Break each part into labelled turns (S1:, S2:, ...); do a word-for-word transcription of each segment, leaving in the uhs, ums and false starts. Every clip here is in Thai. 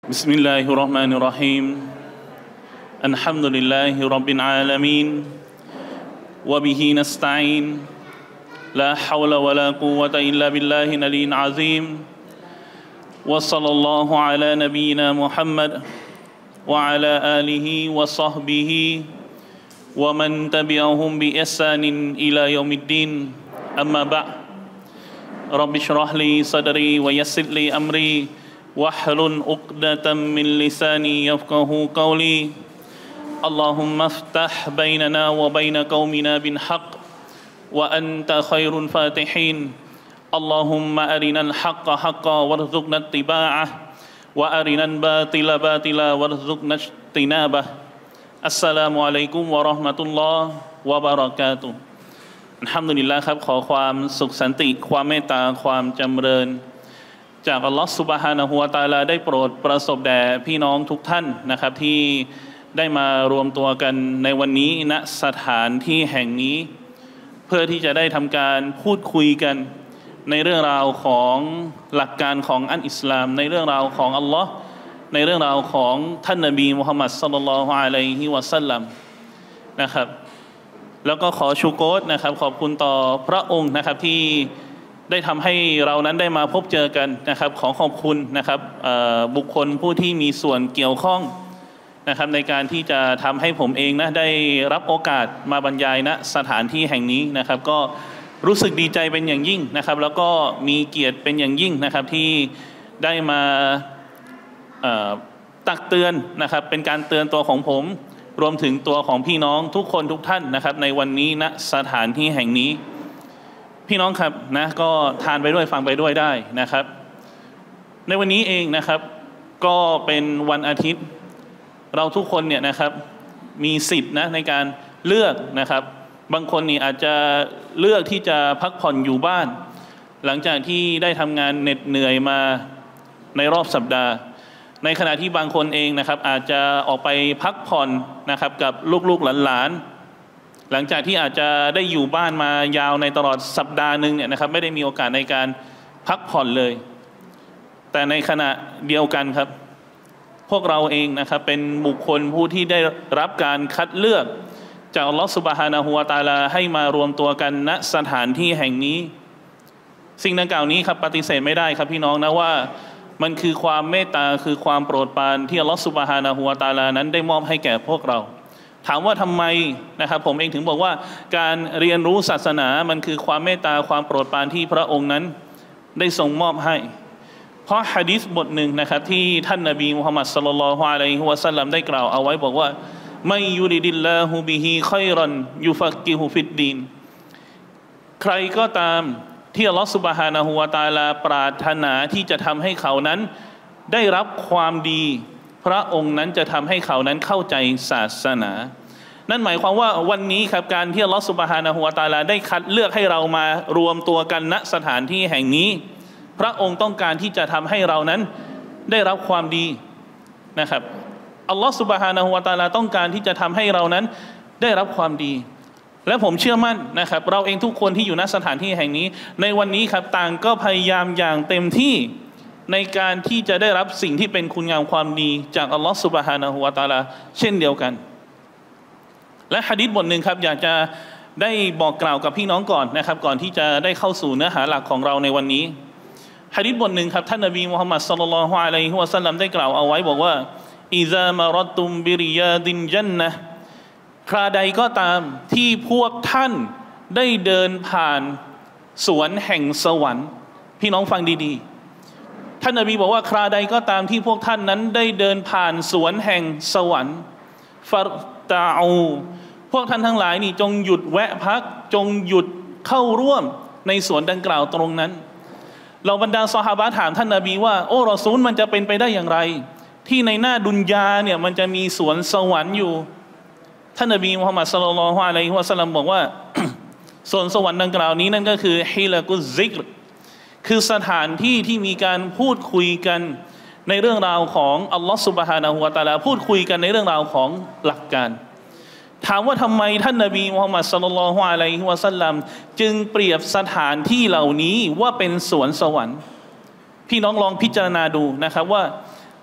S1: بسم الله الرحمن الرحيم الحمد لله رب العالمين وبه نستعين لا حول ولا قوة إلا بالله العلي العظيم وصلى الله على نبينا محمد وعلى آله وصحبه ومن تبعهم بإحسان إلى يوم الدين أما بعد رب اشرح لي صدري ويسر لي أمري واحلل عقدة من لساني يفقهوا قولي اللهم افتح بيننا وبين قومنا بالحق وأنت خير الفاتحين اللهم أرنا الحق حقا وارزقنا اتباعه وأرنا الباطل باطلا وارزقنا اجتنابه السلام عليكم ورحمة الله وبركاتهอัลฮัมดุลิลลาห์ครับขอความสุขสันติความเมตตาความจำเริญจากอัลลอฮฺซุบฮานะฮูวะตะอาลาได้โปรดประสบแด่พี่น้องทุกท่านนะครับที่ได้มารวมตัวกันในวันนี้ณสถานที่แห่งนี้เพื่อที่จะได้ทำการพูดคุยกันในเรื่องราวของหลักการของอันอิสลามในเรื่องราวของอัลลอฮ์ในเรื่องราวของท่านนบีมุฮัมมัดศ็อลลัลลอฮุอะลัยฮิวะซัลลัมนะครับแล้วก็ขอชูโกรนะครับขอบคุณต่อพระองค์นะครับที่ได้ทำให้เรานั้นได้มาพบเจอกันนะครับขอขอบคุณนะครับบุคคลผู้ที่มีส่วนเกี่ยวข้องนะครับในการที่จะทำให้ผมเองนะได้รับโอกาสมาบรรยายณสถานที่แห่งนี้นะครับก็รู้สึกดีใจเป็นอย่างยิ่งนะครับแล้วก็มีเกียรติเป็นอย่างยิ่งนะครับที่ได้มาตักเตือนนะครับเป็นการเตือนตัวของผมรวมถึงตัวของพี่น้องทุกคนทุกท่านนะครับในวันนี้ณสถานที่แห่งนี้พี่น้องครับนะก็ทานไปด้วยฟังไปด้วยได้นะครับในวันนี้เองนะครับก็เป็นวันอาทิตย์เราทุกคนเนี่ยนะครับมีสิทธิ์นะในการเลือกนะครับบางคนนี่อาจจะเลือกที่จะพักผ่อนอยู่บ้านหลังจากที่ได้ทำงานเหน็ดเหนื่อยมาในรอบสัปดาห์ในขณะที่บางคนเองนะครับอาจจะออกไปพักผ่อนนะครับกับลูกๆหลานๆหลังจากที่อาจจะได้อยู่บ้านมายาวในตลอดสัปดาห์หนึ่งเนี่ยนะครับไม่ได้มีโอกาสในการพักผ่อนเลยแต่ในขณะเดียวกันครับพวกเราเองนะครับเป็นบุคคลผู้ที่ได้รับการคัดเลือกจากอัลลอฮฺซุบฮานะฮูวะตะอาลาให้มารวมตัวกันณสถานที่แห่งนี้สิ่งดังกล่าวนี้ครับปฏิเสธไม่ได้ครับพี่น้องนะว่ามันคือความเมตตาคือความโปรดปรานที่อัลลอฮฺซุบฮานะฮูวะตะอาลานั้นได้มอบให้แก่พวกเราถามว่าทำไมนะครับผมเองถึงบอกว่าการเรียนรู้ศาสนามันคือความเมตตาความโปรดปรานที่พระองค์นั้นได้ทรงมอบให้เพราะหะดีษบทหนึ่งนะครับที่ท่านนบีมุฮัมมัดศ็อลลัลลอฮุอะลัยฮิวะซัลลัมได้กล่าวเอาไว้บอกว่ามัยยูริดิลลาฮุบิฮิค็อยรันยุฟักกิฮุฟิดดีนใครก็ตามที่อัลลอฮฺซุบฮานะฮูวะตะอาลาปรารถนาที่จะทำให้เขานั้นได้รับความดีพระองค์นั้นจะทำให้เขานั้นเข้าใจศาสนานั่นหมายความว่าวันนี้ครับการที่อัลลอฮฺซุบฮานะฮูวะตะอาลาได้คัดเลือกให้เรามารวมตัวกันณสถานที่แห่งนี้พระองค์ต้องการที่จะทำให้เรานั้นได้รับความดีนะครับอัลลอฮฺซุบฮานะฮูวะตะอาลาต้องการที่จะทำให้เรานั้นได้รับความดีและผมเชื่อมั่นนะครับเราเองทุกคนที่อยู่ณสถานที่แห่งนี้ในวันนี้ครับต่างก็พยายามอย่างเต็มที่ในการที่จะได้รับสิ่งที่เป็นคุณงามความดีจากอัลลอฮฺซุบฮานะฮูวะตะอาลาเช่นเดียวกันและหะดีษบทหนึ่งครับอยากจะได้บอกกล่าวกับพี่น้องก่อนนะครับก่อนที่จะได้เข้าสู่เนื้อหาหลักของเราในวันนี้หะดีษบทหนึ่งครับท่านนบีมุฮัมมัดศ็อลลัลลอฮุอะลัยฮิวะซัลลัมได้กล่าวเอาไว้บอกว่าอิซามารอตุมบิริยาดินญันนะห์คราใดก็ตามที่พวกท่านได้เดินผ่านสวนแห่งสวรรค์พี่น้องฟังดีๆท่านนบีบอกว่าคราใดก็ตามที่พวกท่านนั้นได้เดินผ่านสวนแห่งสวรรค์ฟัรตาอูพวกท่านทั้งหลายนี่จงหยุดแวะพักจงหยุดเข้าร่วมในสวนดังกล่าวตรงนั้นเราบรรดาซอฮาบะห์ถามท่านนบีว่าโอ้รอซูลมันจะเป็นไปได้อย่างไรที่ในหน้าดุนยาเนี่ยมันจะมีสวนสวรรค์อยู่ท่านนบีมุฮัมมัดศ็อลลัลลอฮุอะลัยฮิวะซัลลัมบอกว่า สวนสวรรค์ดังกล่าวนี้นั่นก็คือฮิลากุซิกรคือสถานที่ที่มีการพูดคุยกันในเรื่องราวของอัลลอฮฺซุบฮานะฮูวะตะอาลาพูดคุยกันในเรื่องราวของหลักการถามว่าทำไมท่านนบีมุฮัมมัดศ็อลลัลลอฮุอะลัยฮิวะซัลลัมจึงเปรียบสถานที่เหล่านี้ว่าเป็นสวนสวรรค์พี่น้องลองพิจารณาดูนะครับว่า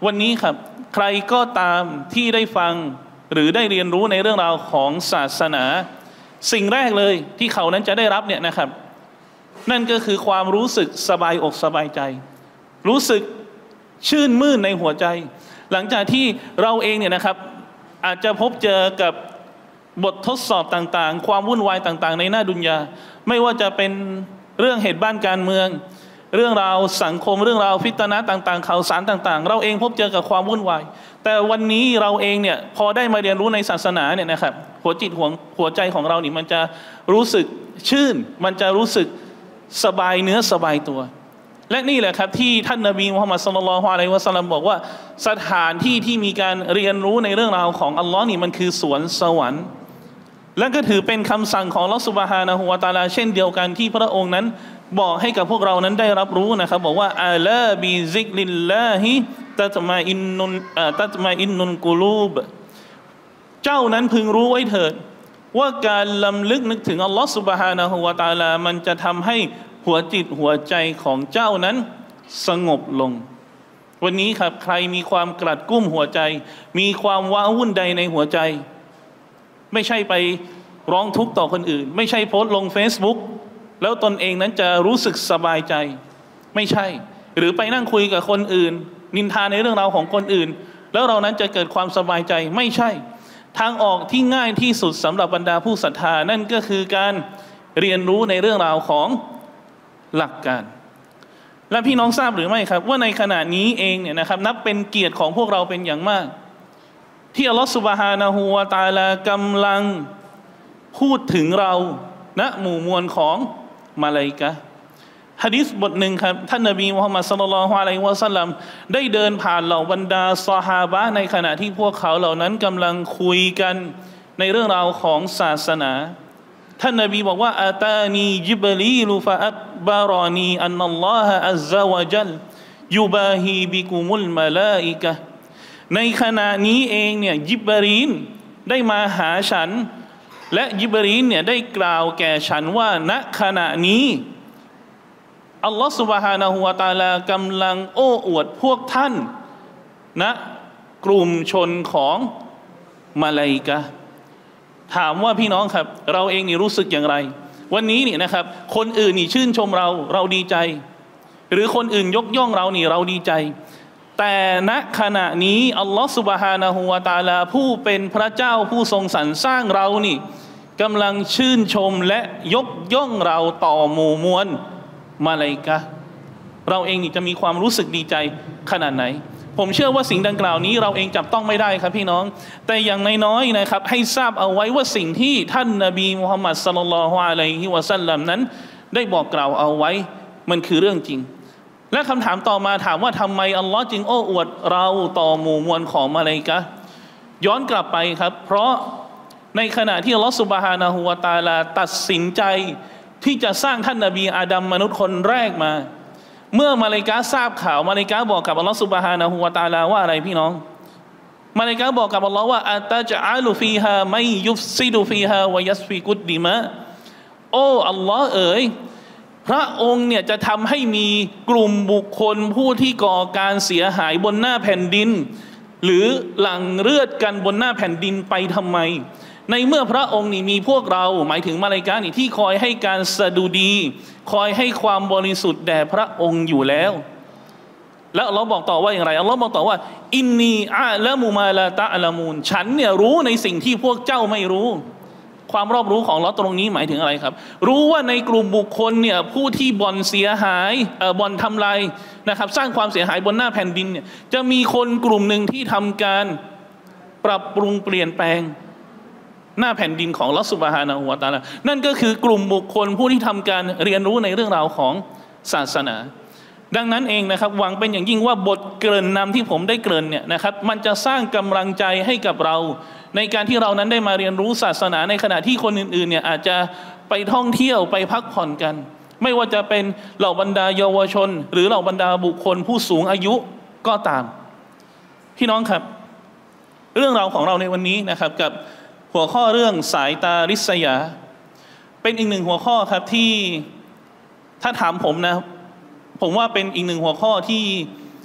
S1: วันนี้ครับใครก็ตามที่ได้ฟังหรือได้เรียนรู้ในเรื่องราวของศาสนาสิ่งแรกเลยที่เขานั้นจะได้รับเนี่ยนะครับนั่นก็คือความรู้สึกสบายอกสบายใจรู้สึกชื่นมื่นในหัวใจหลังจากที่เราเองเนี่ยนะครับอาจจะพบเจอกับบททดสอบต่างๆความวุ่นวายต่างๆในหน้าดุนยาไม่ว่าจะเป็นเรื่องเหตุบ้านการเมืองเรื่องราวสังคมเรื่องราวฟิตนะต่างๆข่าวสารต่างๆเราเองพบเจอกับความวุ่นวายแต่วันนี้เราเองเนี่ยพอได้มาเรียนรู้ในศาสนาเนี่ยนะครับหัวจิตหัวหัวใจของเรานี่มันจะรู้สึกชื่นมันจะรู้สึกสบายเนื้อสบายตัวและนี่แหละครับที่ท่านนบีมุฮัมมัดศ็อลลัลลอฮุอะลัยฮิวะซัลลัมบอกว่าสถานที่ที่มีการเรียนรู้ในเรื่องราวของอัลลอฮ์นี่มันคือสวนสวรรค์และก็ถือเป็นคำสั่งของอัลลอฮ์ซุบฮานะฮูวะตะอาลาเช่นเดียวกันที่พระองค์นั้นบอกให้กับพวกเรานั้นได้รับรู้นะครับบอกว่าอาลาบิซิกลิลลาฮิตัตมาอินนุนตัตมาอินนุนกุลูบเจ้านั้นพึงรู้ไว้เถิดว่าการลำลึกนึกถึงอัลลอฮ์ซุบฮานะฮูวะตะอาลามันจะทำให้หัวจิตหัวใจของเจ้านั้นสงบลงวันนี้ครับใครมีความกลัดกุ้มหัวใจมีความว้าวุ่นใดในหัวใจไม่ใช่ไปร้องทุกข์ต่อคนอื่นไม่ใช่โพสต์ลง Facebook แล้วตนเองนั้นจะรู้สึกสบายใจไม่ใช่หรือไปนั่งคุยกับคนอื่นนินทาในเรื่องราวของคนอื่นแล้วเรานั้นจะเกิดความสบายใจไม่ใช่ทางออกที่ง่ายที่สุดสำหรับบรรดาผู้ศรัทธานั่นก็คือการเรียนรู้ในเรื่องราวของหลักการและพี่น้องทราบหรือไม่ครับว่าในขณะนี้เองเนี่ยนะครับนับเป็นเกียรติของพวกเราเป็นอย่างมากที่อัลลอฮฺซุบฮานะฮูวะตะอาลากำลังพูดถึงเราณหมู่มวลของมลาอิกะฮ์หะดีษบทหนึ่งครับท่านนบีมุฮัมมัดศ็อลลัลลอฮุอะลัยฮิวะซัลลัมได้เดินผ่านเหล่าบรรดาซอฮาบะห์ในขณะที่พวกเขาเหล่านั้นกำลังคุยกันในเรื่องราวของศาสนาท่านนบีบอกว่าอาตานีจิบรีลุฟะอัคบารอนีอันนัลลอฮะอัซซะวะจัลยุบาฮีบิกุมุลมะลาอิกะฮ์ในขณะนี้เองเนี่ยยิบรีนได้มาหาฉันและยิบรีนเนี่ยได้กล่าวแก่ฉันว่าณขณะนี้อัลลอฮฺซุบฮานะฮูวะตะอาลากำลังโอ้อวดพวกท่านณกลุ่มชนของมลาอิกะฮ์ถามว่าพี่น้องครับเราเองนี่รู้สึกอย่างไรวันนี้นี่นะครับคนอื่นนี่ชื่นชมเราเราดีใจหรือคนอื่นยกย่องเรานี่เราดีใจแต่ณขณะนี้อัลลอฮฺซุบฮานะฮูวะตะอาลาผู้เป็นพระเจ้าผู้ทรงสรรสร้างเรานี่กำลังชื่นชมและยกย่องเราต่อหมู่มวลมาลาอิกะฮ์เราเองนี่จะมีความรู้สึกดีใจขนาดไหนผมเชื่อว่าสิ่งดังกล่าวนี้เราเองจับต้องไม่ได้ครับพี่น้องแต่อย่างน้อยๆนะครับให้ทราบเอาไว้ว่าสิ่งที่ท่านนบีมุฮัมมัดศ็อลลัลลอฮุอะลัยฮิวะซัลลัมนั้นได้บอกกล่าวเอาไว้มันคือเรื่องจริงและคำถามต่อมาถามว่าทำไมอัลลอฮ์จึงโอ้อวดเราต่อหมู่มวลของมาลาอิกะฮ์ย้อนกลับไปครับเพราะในขณะที่อัลลอฮ์ซุบฮานะฮูวะตะอาลาตัดสินใจที่จะสร้างท่านนบีอาดัมมนุษย์คนแรกมาเมื่อมาลาอิกะฮ์ทราบข่าวมาลาอิกะฮ์บอกกับอัลลอฮ์ซุบฮานะฮูวะตะอาลาว่าอะไรพี่น้องมาลาอิกะฮ์บอกกับอัลลอฮ์ว่าอัตจะอาลูฟีฮามัยยุฟซิดุฟีฮาวะยัสฟิกุดดิมะโอ้อัลลอฮ์เอ๋ยพระองค์เนี่ยจะทำให้มีกลุ่มบุคคลผู้ที่ก่อการเสียหายบนหน้าแผ่นดินหรือหลั่งเลือดกันบนหน้าแผ่นดินไปทำไมในเมื่อพระองค์นี่มีพวกเราหมายถึงมาลาอิกะฮ์นี่ที่คอยให้การสดุดีคอยให้ความบริสุทธิ์แด่พระองค์อยู่แล้วแล้วอัลลอฮ์บอกต่อว่าอย่างไรอัลลอฮ์บอกต่อว่าอินนีอาละมุมาลาตะละมูนฉันเนี่ยรู้ในสิ่งที่พวกเจ้าไม่รู้ความรอบรู้ของอัลลอฮ์ตรงนี้หมายถึงอะไรครับรู้ว่าในกลุ่มบุคคลเนี่ยผู้ที่บ่อนเสียหายเอ่อบ่อนทำลายนะครับสร้างความเสียหายบนหน้าแผ่นดินเนี่ยจะมีคนกลุ่มหนึ่งที่ทำการปรับปรุงเปลี่ยนแปลงหน้าแผ่นดินของอัลเลาะห์ซุบฮานะฮูวะตะอาลานั่นก็คือกลุ่มบุคคลผู้ที่ทำการเรียนรู้ในเรื่องราวของศาสนาดังนั้นเองนะครับหวังเป็นอย่างยิ่งว่าบทเกริ่นนำที่ผมได้เกริ่นเนี่ยนะครับมันจะสร้างกำลังใจให้กับเราในการที่เรานั้นได้มาเรียนรู้ศาสนาในขณะที่คนอื่นๆเนี่ยอาจจะไปท่องเที่ยวไปพักผ่อนกันไม่ว่าจะเป็นเหล่าบรรดาเยาวชนหรือเหล่าบรรดาบุคคลผู้สูงอายุก็ตามพี่น้องครับเรื่องราวของเราในวันนี้นะครับกับหัวข้อเรื่องสายตาริษยาเป็นอีกหนึ่งหัวข้อครับที่ถ้าถามผมนะผมว่าเป็นอีกหนึ่งหัวข้อที่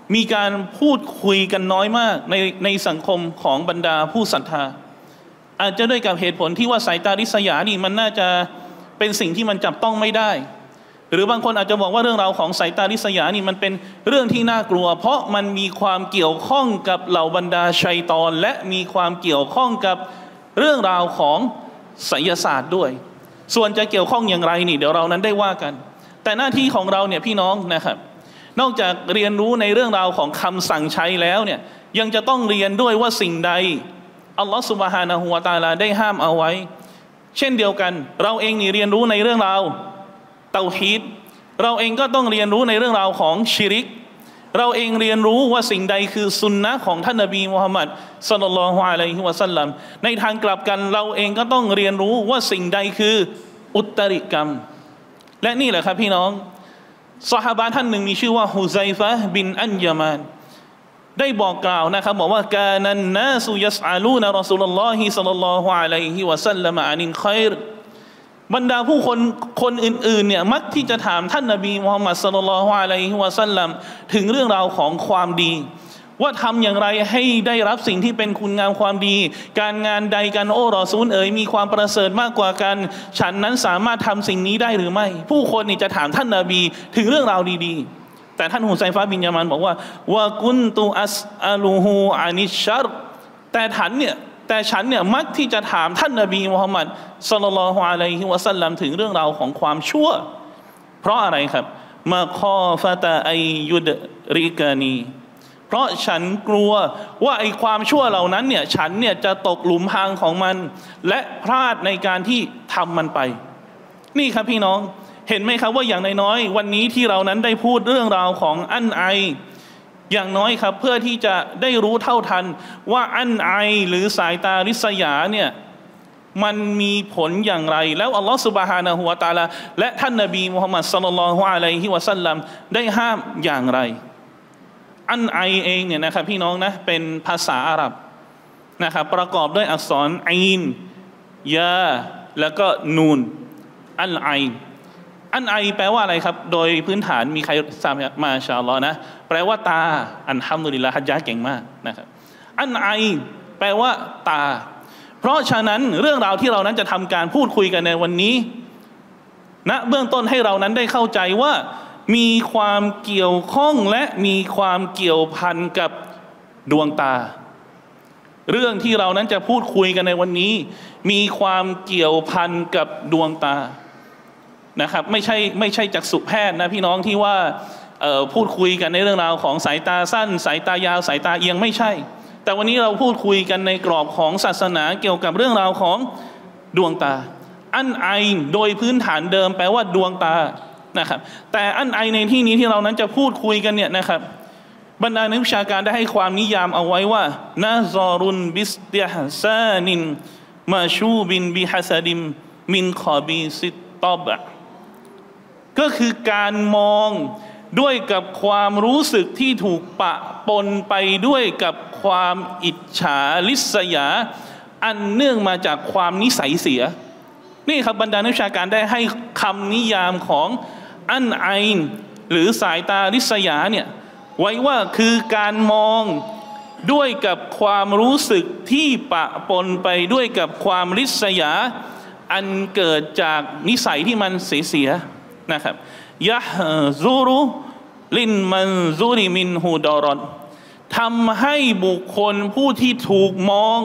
S1: มีการพูดคุยกันน้อยมากในในสังคมของบรรดาผู้ศรัทธาอาจจะด้วยกับเหตุผลที่ว่าสายตาริษยานี่มันน่าจะเป็นสิ่งที่มันจับต้องไม่ได้หรือบางคนอาจจะบอกว่าเรื่องราวของสายตาริษยานี่มันเป็นเรื่องที่น่ากลัวเพราะมันมีความเกี่ยวข้องกับเหล่าบรรดาชัยฏอนและมีความเกี่ยวข้องกับเรื่องราวของไสยศาสตร์ด้วยส่วนจะเกี่ยวข้องอย่างไรนี่เดี๋ยวเรานั้นได้ว่ากันแต่หน้าที่ของเราเนี่ยพี่น้องนะครับนอกจากเรียนรู้ในเรื่องราวของคำสั่งใช้แล้วเนี่ยยังจะต้องเรียนด้วยว่าสิ่งใดอัลลอฮฺซุบฮานะฮูวะตะอาลาได้ห้ามเอาไว้เช่นเดียวกันเราเองนี่เรียนรู้ในเรื่องราวเตาฮีดเราเองก็ต้องเรียนรู้ในเรื่องราวของชิริกเราเองเรียนรู้ว่าสิ่งใดคือสุนนะของท่านนบีมุฮัมมัดศ็อลลัลลอฮุอะลัยฮิวะซัลลัมในทางกลับกันเราเองก็ต้องเรียนรู้ว่าสิ่งใดคืออุตริกรรมและนี่แหละครับพี่น้องซอฮาบะห์ท่านหนึ่งมีชื่อว่าฮุซัยฟะห์บินอันยามานได้บอกกล่าวนะครับบอกว่ากานันนาสุยัสอาลูนะรอซูลุลลอฮิศ็อลลัลลอฮุอะลัยฮิวะซัลลัมอานิลค็อยรบรรดาผู้คนคนอื่นๆเนี่ยมักที่จะถามท่านนบีมุฮัมมัดศ็อลลัลลอฮุอะลัยฮิวะซัลลัมถึงเรื่องราวของความดีว่าทำอย่างไรให้ได้รับสิ่งที่เป็นคุณงามความดีการงานใดกันโอ้รอซูลเอ๋ยมีความประเสริฐมากกว่ากันฉันนั้นสามารถทำสิ่งนี้ได้หรือไม่ผู้คนนี่จะถามท่านนบีถึงเรื่องราวดีๆแต่ท่านฮุซัยฟะห์บินยามานบอกว่าวะกุนตุอัสอาลูฮูอานิชชัรแต่ฉันเนี่ยแต่ฉันเนี่ยมักที่จะถามท่านนบีมุฮัมมัดศ็อลลัลลอฮุอะลัยฮิวะซัลลัมถึงเรื่องราวของความชั่วเพราะอะไรครับมาคอฟะตะอัยยุดริกานีเพราะฉันกลัวว่าไอ้ความชั่วเหล่านั้นเนี่ยฉันเนี่ยจะตกหลุมพรางของมันและพลาดในการที่ทำมันไปนี่ครับพี่น้องเห็นไหมครับว่าอย่างน้อยๆวันนี้ที่เรานั้นได้พูดเรื่องราวของอันไออย่างน้อยครับเพื่อที่จะได้รู้เท่าทันว่าอันไอหรือสายตาริษยาเนี่ยมันมีผลอย่างไรแล้วอัลลอฮฺซุบฮานะฮูวะตะอาลาและท่านนบีมุฮัมมัดศ็อลลัลลอฮุอะลัยฮิวะซัลลัมได้ห้ามอย่างไรอันไอเองเนี่ยนะครับพี่น้องนะเป็นภาษาอาหรับนะครับประกอบด้วยอักษรอีนยาแล้วก็นูนอันไออันไอแปลว่าอะไรครับโดยพื้นฐานมีใครทราบไหมมาชาอัลลอฮ์นะแปลว่าตาอัลฮัมดุลิลลาฮ์ฮัจญะเก่งมากนะครับอันไอแปลว่าตาเพราะฉะนั้นเรื่องราวที่เรานั้นจะทำการพูดคุยกันในวันนี้นะเบื้องต้นให้เรานั้นได้เข้าใจว่ามีความเกี่ยวข้องและมีความเกี่ยวพันกับดวงตาเรื่องที่เรานั้นจะพูดคุยกันในวันนี้มีความเกี่ยวพันกับดวงตานะครับไม่ใช่ไม่ใช่จักษุแพทย์นะพี่น้องที่ว่าพูดคุยกันในเรื่องราวของสายตาสั้นสายตายาวสายตาเอียงไม่ใช่แต่วันนี้เราพูดคุยกันในกรอบของศาสนาเกี่ยวกับเรื่องราวของดวงตาอันไอโดยพื้นฐานเดิมแปลว่าดวงตานะครับแต่อันไอในที่นี้ที่เรานั้นจะพูดคุยกันเนี่ยนะครับบรรดานักวิชาการได้ให้ความนิยามเอาไว้ว่านาซอรุนบิสติฮซานินมาชูบินบิฮัสดิมมินคอบีซิตตอบะก็คือการมองด้วยกับความรู้สึกที่ถูกปะปนไปด้วยกับความอิจฉาริษยาอันเนื่องมาจากความนิสัยเสียนี่ครับบรรดานักวิชาการได้ให้คำนิยามของอันไอน์หรือสายตาริษยาเนี่ยไว้ว่าคือการมองด้วยกับความรู้สึกที่ปะปนไปด้วยกับความริษยาอันเกิดจากนิสัยที่มันเสียๆนะครับยะซูรุลินมันซูริมินฮูดารอนทำให้บุคคลผู้ที่ถูกมอง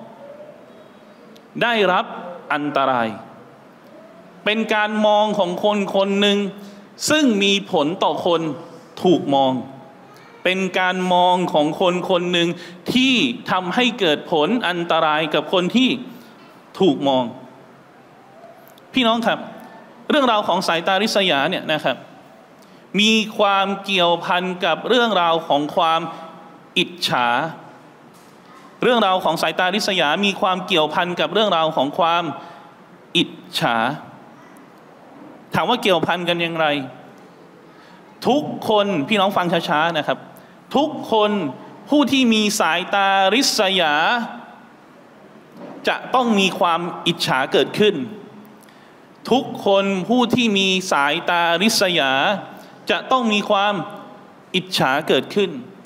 S1: ได้รับอันตรายเป็นการมองของคนคนหนึ่งซึ่งมีผลต่อคนถูกมองเป็นการมองของคนคนหนึ่งที่ทำให้เกิดผลอันตรายกับคนที่ถูกมองพี่น้องครับเรื่องราวของสายตาริษยาเนี่ยนะครับมีความเกี่ยวพันกับเรื่องราวของความอิจฉาเรื่องราวของสายตาริษยามีความเกี่ยวพันกับเรื่องราวของความอิจฉาถามว่าเกี่ยวพันกันอย่างไรทุกคนพี่น้องฟังช้าๆนะครับทุกคนผู้ที่มีสายตาริษยาจะต้องมีความอิจฉาเกิดขึ้นทุกคนผู้ที่มีสายตาริษยาจะต้องมีความอิจฉาเกิดขึ้น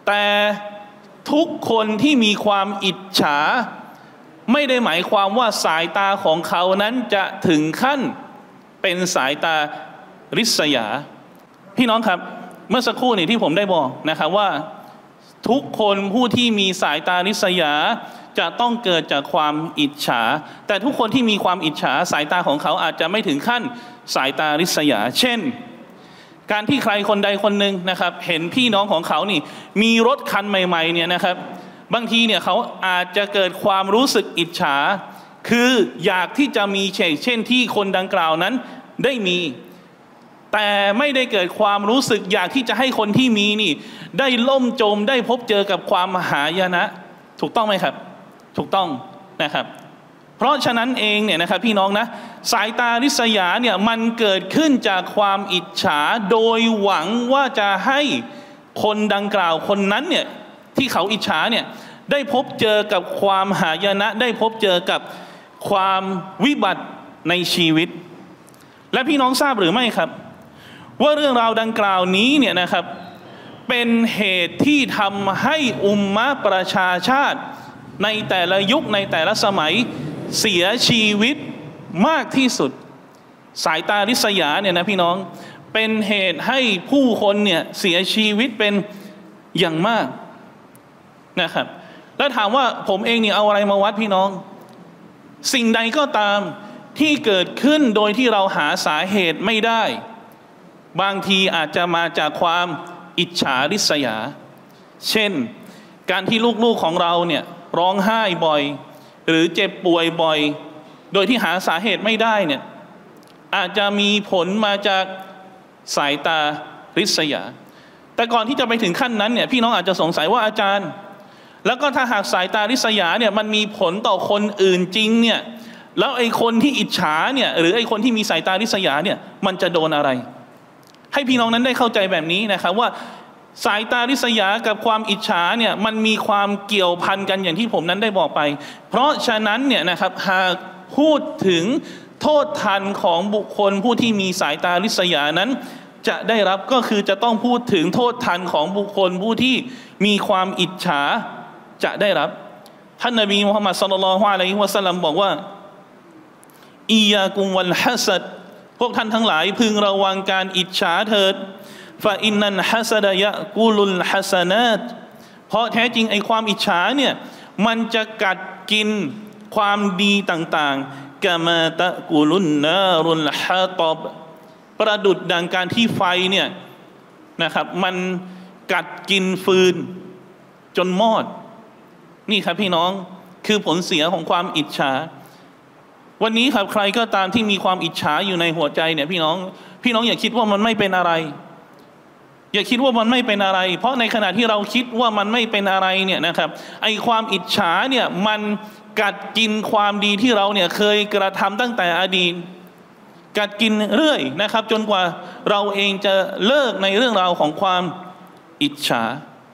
S1: แต่ทุกคนที่มีความอิจฉาไม่ได้หมายความว่าสายตาของเขานั้นจะถึงขั้นเป็นสายตาริษยาพี่น้องครับเมื่อสักครู่นี้ที่ผมได้บอกนะครับว่าทุกคนผู้ที่มีสายตาริษยาจะต้องเกิดจากความอิจฉาแต่ทุกคนที่มีความอิจฉาสายตาของเขาอาจจะไม่ถึงขั้นสายตาริษยาเช่นการที่ใครคนใดคนหนึ่งนะครับเห็นพี่น้องของเขานี่มีรถคันใหม่ๆเนี่ยนะครับบางทีเนี่ยเขาอาจจะเกิดความรู้สึกอิจฉาคืออยากที่จะมีเช่นเช่นที่คนดังกล่าวนั้นได้มีแต่ไม่ได้เกิดความรู้สึกอยากที่จะให้คนที่มีนี่ได้ล่มจมได้พบเจอกับความมหายนะถูกต้องไหมครับถูกต้องนะครับเพราะฉะนั้นเองเนี่ยนะครับพี่น้องนะสายตาริษยาเนี่ยมันเกิดขึ้นจากความอิจฉาโดยหวังว่าจะให้คนดังกล่าวคนนั้นเนี่ยที่เขาอิจฉาเนี่ยได้พบเจอกับความหายนะได้พบเจอกับความวิบัติในชีวิตและพี่น้องทราบหรือไม่ครับว่าเรื่องราวดังกล่าวนี้เนี่ยนะครับเป็นเหตุที่ทำให้อุมมะประชาชาติในแต่ละยุคในแต่ละสมัยเสียชีวิตมากที่สุดสายตาริษยาเนี่ยนะพี่น้องเป็นเหตุให้ผู้คนเนี่ยเสียชีวิตเป็นอย่างมากนะครับแล้วถามว่าผมเองเนี่ยเอาอะไรมาวัดพี่น้องสิ่งใดก็ตามที่เกิดขึ้นโดยที่เราหาสาเหตุไม่ได้บางทีอาจจะมาจากความอิจฉาริษยาเช่นการที่ลูกๆของเราเนี่ยร้องไห้บ่อยหรือเจ็บป่วยบ่อยโดยที่หาสาเหตุไม่ได้เนี่ยอาจจะมีผลมาจากสายตาริษยาแต่ก่อนที่จะไปถึงขั้นนั้นเนี่ยพี่น้องอาจจะสงสัยว่าอาจารย์แล้วก็ถ้าหากสายตาริษยาเนี่ยมันมีผลต่อคนอื่นจริงเนี่ยแล้วไอ้คนที่อิจฉาเนี่ยหรือไอ้คนที่มีสายตาริษยาเนี่ยมันจะโดนอะไรให้พี่น้องนั้นได้เข้าใจแบบนี้นะครับว่าสายตาริษยากับความอิจฉาเนี่ยมันมีความเกี่ยวพันกันอย่างที่ผมนั้นได้บอกไปเพราะฉะนั้นเนี่ยนะครับหากพูดถึงโทษทันของบุคคลผู้ที่มีสายตาริษยานั้นจะได้รับก็คือจะต้องพูดถึงโทษทันของบุคคลผู้ที่มีความอิจฉาจะได้รับท่านนบีมุฮัมมัดศ็อลลัลลอฮุอะลัยฮิวะซัลลัมบอกว่าอียากุมวัลฮัสดพวกท่านทั้งหลายพึงระวังการอิจฉาเถิดฟาอินนันฮัสดะยะกูลุลฮัสนาตเพราะแท้จริงไอ้ความอิจฉาเนี่ยมันจะกัดกินความดีต่างๆกะมาตะกูลุนนารุลฮะตอบประดุจดังการที่ไฟเนี่ยนะครับมันกัดกินฟืนจนมอดนี่ครับพี่น้องคือผลเสียของความอิจฉาวันนี้ครับใครก็ตามที่มีความอิจฉาอยู่ในหัวใจเนี่ยพี่น้องพี่น้องอย่าคิดว่ามันไม่เป็นอะไรอย่าคิดว่ามันไม่เป็นอะไรเพราะในขณะที่เราคิดว่ามันไม่เป็นอะไรเนี่ยนะครับไอความอิจฉาเนี่ยมันกัดกินความดีที่เราเนี่ยเคยกระทำตั้งแต่อดีตกัดกินเรื่อยนะครับจนกว่าเราเองจะเลิกในเรื่องราวของความอิจฉา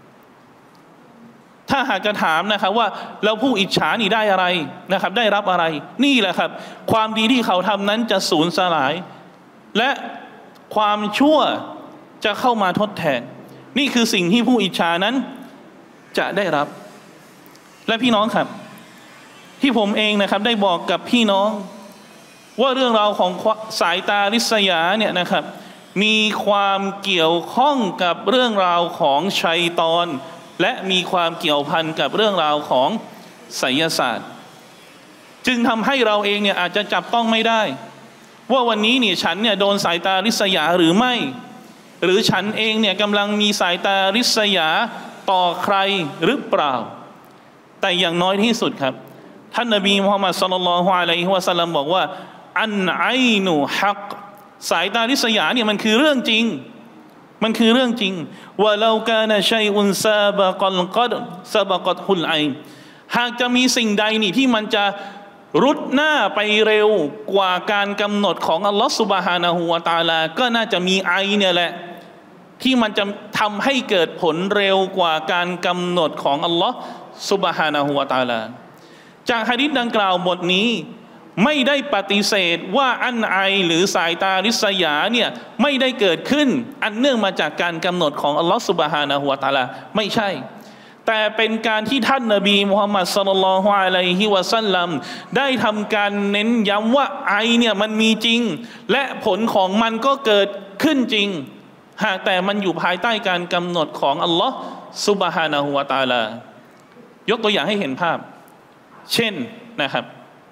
S1: ถ้าหากจะถามนะครับว่าแล้วผู้อิจฉานี่ได้อะไรนะครับได้รับอะไรนี่แหละครับความดีที่เขาทำนั้นจะสูญสลายและความชั่วจะเข้ามาทดแทนนี่คือสิ่งที่ผู้อิจฉานั้นจะได้รับและพี่น้องครับที่ผมเองนะครับได้บอกกับพี่น้องว่าเรื่องราวของสายตาริษยาเนี่ยนะครับมีความเกี่ยวข้องกับเรื่องราวของชัยฏอนและมีความเกี่ยวพันกับเรื่องราวของไสยศาสตร์จึงทำให้เราเองเนี่ยอาจจะจับต้องไม่ได้ว่าวันนี้เนี่ยฉันเนี่ยโดนสายตาริษยาหรือไม่หรือฉันเองเนี่ยกำลังมีสายตาริษยาต่อใครหรือเปล่าแต่อย่างน้อยที่สุดครับท่านนบีมุฮัมมัดศ็อลลัลลอฮุอะลัยฮิวะซัลลัมบอกว่าอันไอนูฮักสายตาริษยาเนี่ยมันคือเรื่องจริงมันคือเรื่องจริงว่าเรากานะชัยอุนซาบะกัลกัดซาบะกัดฮุลไอหากจะมีสิ่งใดนี่ที่มันจะรุดหน้าไปเร็วกว่าการกำหนดของอัลลอฮฺซุบฮานะฮูวะตะอาลาก็น่าจะมีไอเนี่ยแหละที่มันจะทำให้เกิดผลเร็วกว่าการกำหนดของอัลลอฮฺซุบฮานะฮูวะตะอาลาจากหะดีษดังกล่าวบทนี้ไม่ได้ปฏิเสธว่าอันไอหรือสายตาริษยาเนี่ยไม่ได้เกิดขึ้นอันเนื่องมาจากการกำหนดของอัลลอฮฺซุบฮานะฮูวะตะอาลาไม่ใช่แต่เป็นการที่ท่านนบีมุฮัมมัดศ็อลลัลลอฮุอะลัยฮิวะซัลลัมได้ทำการเน้นย้ำว่าไอเนี่ยมันมีจริงและผลของมันก็เกิดขึ้นจริงหากแต่มันอยู่ภายใต้การกำหนดของอัลลอฮฺซุบฮานะฮูวะตะอาลายกตัวอย่างให้เห็นภาพเช่นนะครับ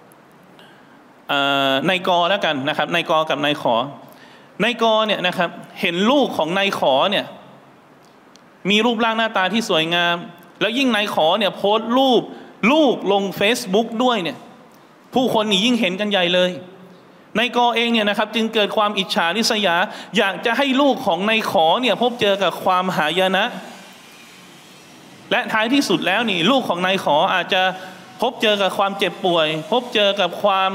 S1: นายกอแล้วกันนะครับนายกอกับนายขอนายกอเนี่ยนะครับเห็นลูกของนายขอเนี่ยมีรูปร่างหน้าตาที่สวยงามแล้วยิ่งนายขอเนี่ยโพสต์รูปลูกลง Facebook ด้วยเนี่ยผู้คนนี่ยิ่งเห็นกันใหญ่เลยนายกอเองเนี่ยนะครับจึงเกิดความอิจฉาริษยาอยากจะให้ลูกของนายขอเนี่ยพบเจอกับความหายนะและท้ายที่สุดแล้วนี่ลูกของนายขออาจจะพบเจอกับความเจ็บป่วยพบเจอกับความ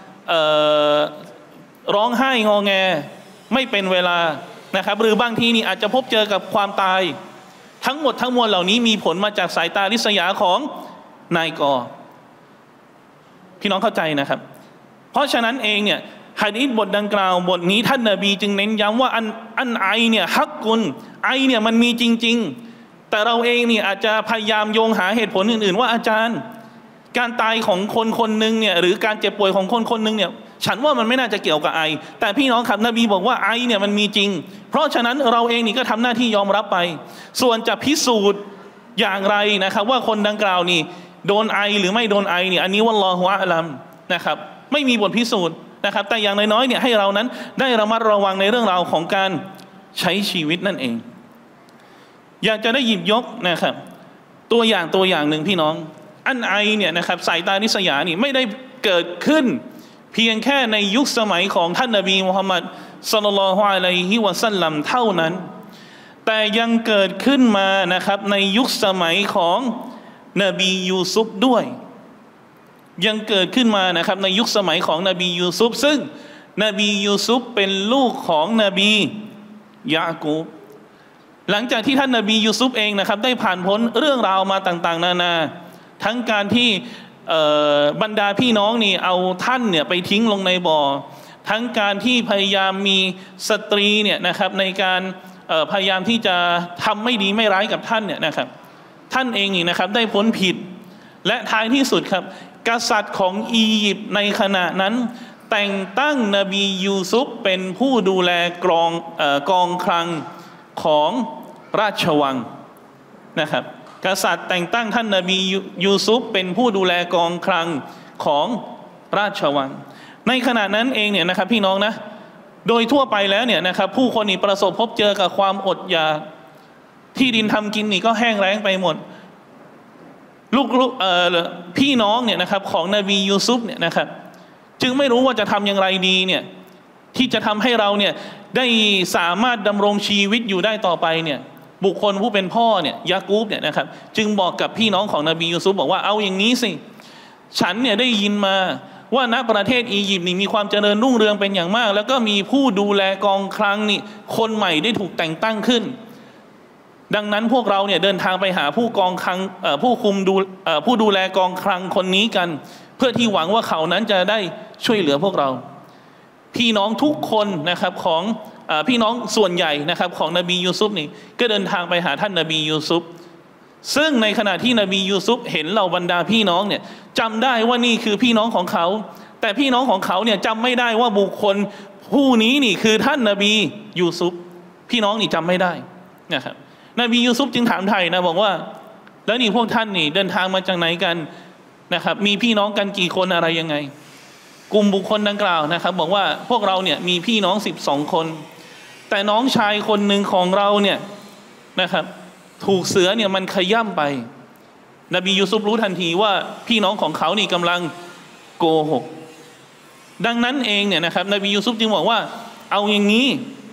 S1: ร้องไห้งอแงไม่เป็นเวลานะครับหรือบางทีนี่อาจจะพบเจอกับความตายทั้งหมดทั้งมวลเหล่านี้มีผลมาจากสายตาริษยาของนายกอพี่น้องเข้าใจนะครับเพราะฉะนั้นเองเนี่ยหะดีษบทดังกล่าวบทนี้ท่านนบีจึงเน้นย้ำว่าอันอันไอเนี่ยฮักกุลไอเนี่ยมันมีจริงๆแต่เราเองนี่อาจจะพยายามโยงหาเหตุผลอื่นๆว่าอาจารย์การตายของคนคนหนึ่งเนี่ยหรือการเจ็บป่วยของคนคนหนึ่งเนี่ยฉันว่ามันไม่น่าจะเกี่ยวกับไอแต่พี่น้องครับนบีบอกว่าไอเนี่ยมันมีจริงเพราะฉะนั้นเราเองนี่ก็ทำหน้าที่ยอมรับไปส่วนจะพิสูจน์อย่างไรนะครับว่าคนดังกล่าวนี่โดนไอหรือไม่โดนไอเนี่ยอันนี้วัลลอฮุอะลัมนะครับไม่มีบทพิสูจน์นะครับแต่อย่างน้อยๆเนี่ยให้เรานั้นได้ระมัดระวังในเรื่องราวของการใช้ชีวิตนั่นเองอยากจะได้หยิบยกนะครับตัวอย่างตัวอย่างหนึ่งพี่น้องอันไอเนี่ยนะครับสายตาริษยานี่ไม่ได้เกิดขึ้นเพียงแค่ในยุคสมัยของท่านนบีมุฮัมมัดศ็อลลัลลอฮุอะลัยฮิวะซัลลัมเท่านั้นแต่ยังเกิดขึ้นมานะครับในยุคสมัยของนบียูซุฟด้วยยังเกิดขึ้นมานะครับในยุคสมัยของนบียูซุฟซึ่งนบียูซุฟเป็นลูกของนบียะกูบหลังจากที่ท่านนบียูซุฟเองนะครับได้ผ่านพ้นเรื่องราวมาต่างๆนานาทั้งการที่บรรดาพี่น้องนี่เอาท่านเนี่ยไปทิ้งลงในบ่อทั้งการที่พยายามมีสตรีเนี่ยนะครับในการพยายามที่จะทำไม่ดีไม่ร้ายกับท่านเนี่ยนะครับท่านเองนี่นะครับได้พ้นผิดและท้ายที่สุดครับกษัตริย์ของอียิปต์ในขณะนั้นแต่งตั้งนบียูซุฟเป็นผู้ดูแลกองกองคลังของราชวังนะครับกษัตริย์แต่งตั้งท่านนบียูซุฟเป็นผู้ดูแลกองคลังของราชวังในขณะนั้นเองเนี่ยนะครับพี่น้องนะโดยทั่วไปแล้วเนี่ยนะครับผู้คนนี่ประสบพบเจอกับความอดอยากที่ดินทำกินนี่ก็แห้งแล้งไปหมดลูกเอ่อพี่น้องเนี่ยนะครับของนบียูซุฟเนี่ยนะครับจึงไม่รู้ว่าจะทำอย่างไรดีเนี่ยที่จะทำให้เราเนี่ยได้สามารถดำรงชีวิตอยู่ได้ต่อไปเนี่ยบุคคลผู้เป็นพ่อเนี่ยยากูบเนี่ยนะครับจึงบอกกับพี่น้องของนบียูซุฟบอกว่าเอาอย่างนี้สิฉันเนี่ยได้ยินมาว่าณประเทศอียิปต์นี่มีความเจริญรุ่งเรืองเป็นอย่างมากแล้วก็มีผู้ดูแลกองคลังนี่คนใหม่ได้ถูกแต่งตั้งขึ้นดังนั้นพวกเราเนี่ยเดินทางไปหาผู้กองคลังผู้คุมดูผู้ดูแลกองคลังคนนี้กันเพื่อที่หวังว่าเขานั้นจะได้ช่วยเหลือพวกเราพี่น้องทุกคนนะครับของพี่น้องส่วนใหญ่นะครับของนบียูซุฟนี่ก็เดินทางไปหาท่านนบียูซุฟซึ่งในขณะที่นบียูซุฟเห็นเหล่าบรรดาพี่น้องเนี่ยจำได้ว่านี่คือพี่น้องของเขาแต่พี่น้องของเขาเนี่ยจำไม่ได้ว่าบุคคลผู้นี้นี่คือท่านนบียูซุฟพี่น้องนี่จำไม่ได้นะครับนบียูซุฟจึงถามไถ่นะบอกว่าแล้วนี่พวกท่านนี่เดินทางมาจากไหนกันนะครับมีพี่น้องกันกี่คนอะไรยังไงกลุ่มบุคคลดังกล่าวนะครับบอกว่าพวกเราเนี่ยมีพี่น้องสิบสองคนแต่น้องชายคนหนึ่งของเราเนี่ยนะครับถูกเสือเนี่ยมันขย่ำไปนบียูซุฟรู้ทันทีว่าพี่น้องของเขานี่กำลังโกหกดังนั้นเองเนี่ยนะครับนบียูซุฟจึงบอกว่าเอาอย่างนี้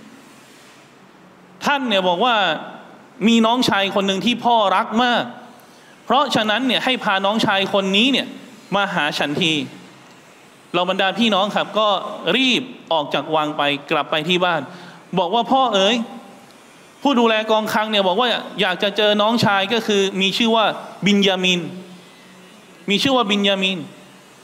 S1: ท่านเนี่ยบอกว่ามีน้องชายคนหนึ่งที่พ่อรักมากเพราะฉะนั้นเนี่ยให้พาน้องชายคนนี้เนี่ยมาหาฉันทีเราบรรดาพี่น้องครับก็รีบออกจากวังไปกลับไปที่บ้านบอกว่าพ่อเอ๋ยผู้ดูแลกองคลังเนี่ยบอกว่าอยากจะเจอน้องชายก็คือมีชื่อว่าบินยามินมีชื่อว่าบินยามิน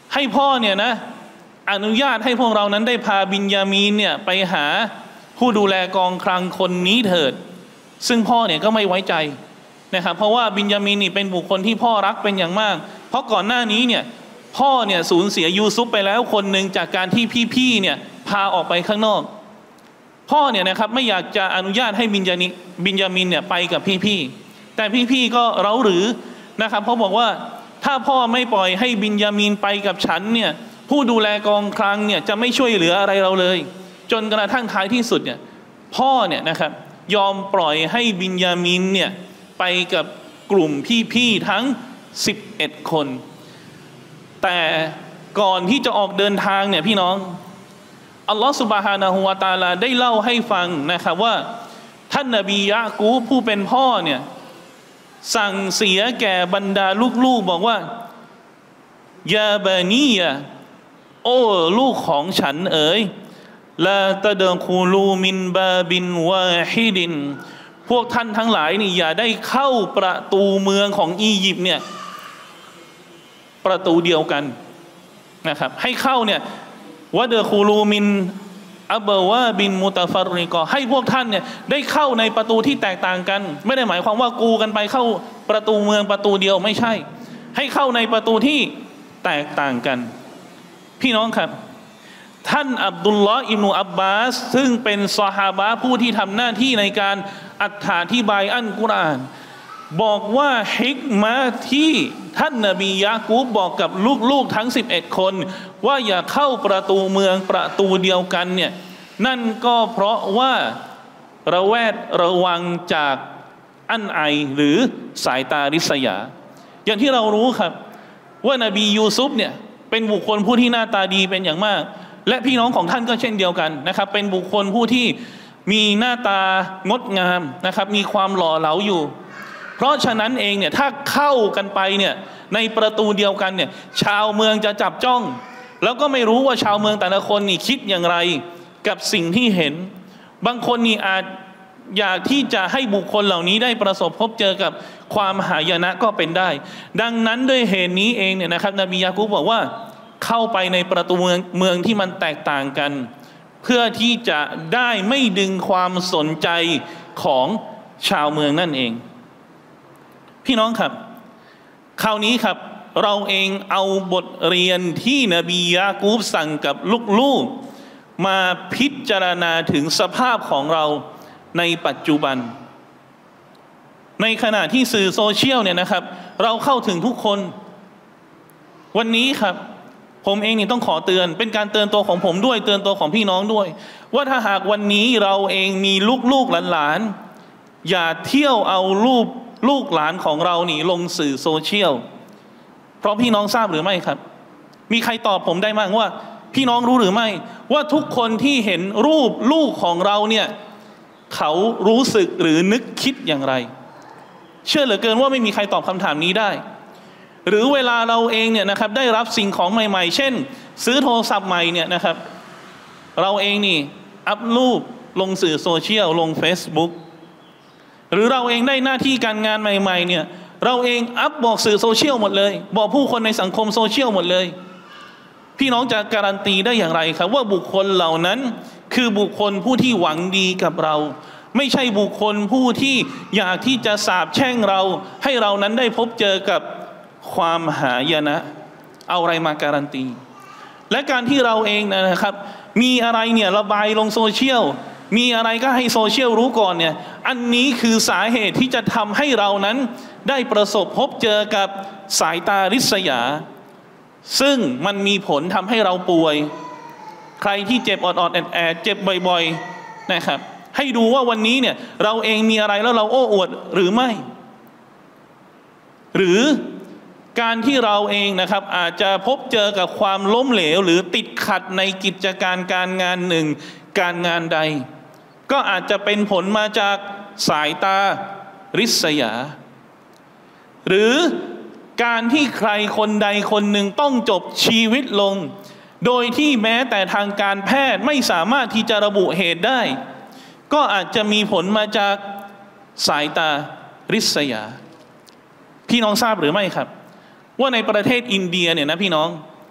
S1: ให้พ่อเนี่ยนะอนุญาตให้พวกเรานั้นได้พาบินยามีนเนี่ยไปหาผู้ดูแลกองคลังคนนี้เถิดซึ่งพ่อเนี่ยก็ไม่ไว้ใจนะครับเพราะว่าบินยามีนนี่เป็นบุคคลที่พ่อรักเป็นอย่างมากเพราะก่อนหน้านี้เนี่ยพ่อเนี่ยสูญเสียยูซุปไปแล้วคนหนึ่งจากการที่พี่ๆเนี่ยพาออกไปข้างนอกพ่อเนี่ยนะครับไม่อยากจะอนุญาตให้บินยานิบินยามินเนี่ยไปกับพี่ๆแต่พี่ๆก็เร้าหรือนะครับเพราะบอกว่าถ้าพ่อไม่ปล่อยให้บินยามินไปกับฉันเนี่ยผู้ดูแลกองคลังเนี่ยจะไม่ช่วยเหลืออะไรเราเลยจนกระทั่งท้ายที่สุดเนี่ยพ่อเนี่ยนะครับยอมปล่อยให้บินยามินเนี่ยไปกับกลุ่มพี่ๆทั้งสิบเอ็ดคนแต่ก่อนที่จะออกเดินทางเนี่ยพี่น้องอัลลอฮฺซุบฮานะฮูวะตะอาลาได้เล่าให้ฟังนะครับว่าท่านนบียะกูบผู้เป็นพ่อเนี่ยสั่งเสียแก่บรรดาลูกๆบอกว่ายาบานียะโอ้ลูกของฉันเอ๋ยลาตะดคูลูมินบาบินวาฮิดินพวกท่านทั้งหลายนี่อย่าได้เข้าประตูเมืองของอียิปต์เนี่ยประตูเดียวกันนะครับให้เข้าเนี่ยวะเดคูลูมินอับวาบินมุตฟัรริกอให้พวกท่านเนี่ยได้เข้าในประตูที่แตกต่างกันไม่ได้หมายความว่ากูกันไปเข้าประตูเมืองประตูเดียวไม่ใช่ให้เข้าในประตูที่แตกต่างกันพี่น้องครับท่านอับดุลลอฮ์อิบนุอับบาสซึ่งเป็นซอฮาบะห์ผู้ที่ทำหน้าที่ในการอธิบายอัลกุรอานบอกว่าฮิกมะที่ท่านนบียะกูบบอกกับลูกๆทั้งสิบเอ็ดคนว่าอย่าเข้าประตูเมืองประตูเดียวกันเนี่ยนั่นก็เพราะว่าระแวดระวังจากอันไอหรือสายตาริษยาอย่างที่เรารู้ครับว่านบียูซุฟเนี่ยเป็นบุคคลผู้ที่หน้าตาดีเป็นอย่างมากและพี่น้องของท่านก็เช่นเดียวกันนะครับเป็นบุคคลผู้ที่มีหน้าตางดงามนะครับมีความหล่อเหลาอยู่เพราะฉะนั้นเองเนี่ยถ้าเข้ากันไปเนี่ยในประตูเดียวกันเนี่ยชาวเมืองจะจับจ้องแล้วก็ไม่รู้ว่าชาวเมืองแต่ละคนนี่คิดอย่างไรกับสิ่งที่เห็นบางคนนี่อาจอยากที่จะให้บุคคลเหล่านี้ได้ประสบพบเจอกับความหายนะก็เป็นได้ดังนั้นด้วยเหตุนี้เองเนี่ยนะครับนบียะกูบบอกว่าเข้าไปในประตูเมืองเมืองที่มันแตกต่างกันเพื่อที่จะได้ไม่ดึงความสนใจของชาวเมืองนั่นเองพี่น้องครับคราวนี้ครับเราเองเอาบทเรียนที่นบียะกูบสั่งกับลูกๆมาพิจารณาถึงสภาพของเราในปัจจุบันในขณะที่สื่อโซเชียลเนี่ยนะครับเราเข้าถึงทุกคนวันนี้ครับผมเองนี่ต้องขอเตือนเป็นการเตือนตัวของผมด้วยเตือนตัวของพี่น้องด้วยว่าถ้าหากวันนี้เราเองมีลูกๆหลานๆอย่าเที่ยวเอารูปลูกหลานของเรานี่ลงสื่อโซเชียลเพราะพี่น้องทราบหรือไม่ครับมีใครตอบผมได้บ้างว่าพี่น้องรู้หรือไม่ว่าทุกคนที่เห็นรูปลูกของเราเนี่ยเขารู้สึกหรือนึกคิดอย่างไรเชื่อเหลือเกินว่าไม่มีใครตอบคำถามนี้ได้หรือเวลาเราเองเนี่ยนะครับได้รับสิ่งของใหม่ๆเช่นซื้อโทรศัพท์ใหม่เนี่ยนะครับเราเองนี่อัพรูปลงสื่อโซเชียลลง Facebook หรือเราเองได้หน้าที่การงานใหม่ๆเนี่ยเราเองอัพบอกสื่อโซเชียลหมดเลยบอกผู้คนในสังคมโซเชียลหมดเลยพี่น้องจะการันตีได้อย่างไรครับว่าบุคคลเหล่านั้นคือบุคคลผู้ที่หวังดีกับเราไม่ใช่บุคคลผู้ที่อยากที่จะสาปแช่งเราให้เรานั้นได้พบเจอกับความหายนะเอาอะไรมาการันตีและการที่เราเองนะครับมีอะไรเนี่ยระบายลงโซเชียลมีอะไรก็ให้โซเชียลรู้ก่อนเนี่ยอันนี้คือสาเหตุที่จะทำให้เรานั้นได้ประสบพบเจอกับสายตาริษยาซึ่งมันมีผลทำให้เราป่วยใครที่เจ็บออดๆแอดๆเจ็บบ่อยๆนะครับให้ดูว่าวันนี้เนี่ยเราเองมีอะไรแล้วเราโอ้อวดหรือไม่หรือการที่เราเองนะครับอาจจะพบเจอกับความล้มเหลวหรือติดขัดในกิจการการงานหนึ่งการงานใดก็อาจจะเป็นผลมาจากสายตาริษยาหรือการที่ใครคนใดคนหนึ่งต้องจบชีวิตลงโดยที่แม้แต่ทางการแพทย์ไม่สามารถที่จะระบุเหตุได้ก็อาจจะมีผลมาจากสายตาริษยาพี่น้องทราบหรือไม่ครับว่าในประเทศอินเดียเนี่ยนะพี่น้อง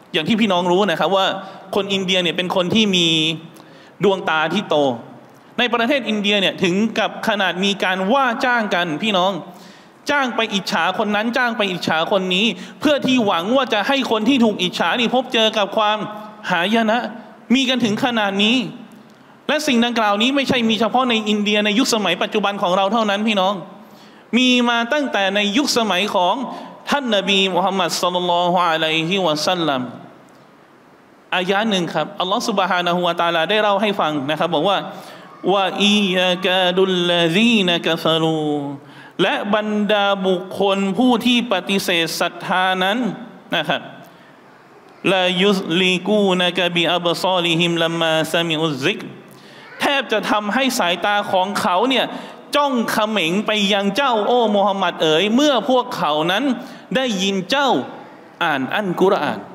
S1: อย่างที่พี่น้องรู้นะครับว่าคนอินเดียเนี่ยเป็นคนที่มีดวงตาที่โตในประเทศอินเดียเนี่ยถึงกับขนาดมีการว่าจ้างกันพี่น้องจ้างไปอิจฉาคนนั้นจ้างไปอิจฉาคนนี้เพื่อที่หวังว่าจะให้คนที่ถูกอิจฉานี่พบเจอกับความหายนะมีกันถึงขนาดนี้และสิ่งดังกล่าวนี้ไม่ใช่มีเฉพาะในอินเดียในยุคสมัยปัจจุบันของเราเท่านั้นพี่น้องมีมาตั้งแต่ในยุคสมัยของท่านนบีมุฮัมมัดศ็อลลัลลอฮุอะลัยฮิวะซัลลัมอายะหนึ่งครับอัลลอฮฺซุบฮานะฮูวะตะอาลาได้เล่าให้ฟังนะครับบอกว่าว่าอียากาดุลลาซีนกะฟารูและบรรดาบุคคลผู้ที่ปฏิเสธศรัทธานั้นนะครับลายุสลีกูนะกะบิอับซอลิฮิมลัมมาซะมิอุซิกแทบจะทำให้สายตาของเขาเนี่ยจ้องเขม็งไปยังเจ้าโอ้มุฮัมมัดเอ๋ยเมื่อพวกเขานั้นได้ยินเจ้าอ่านอัลกุรอาน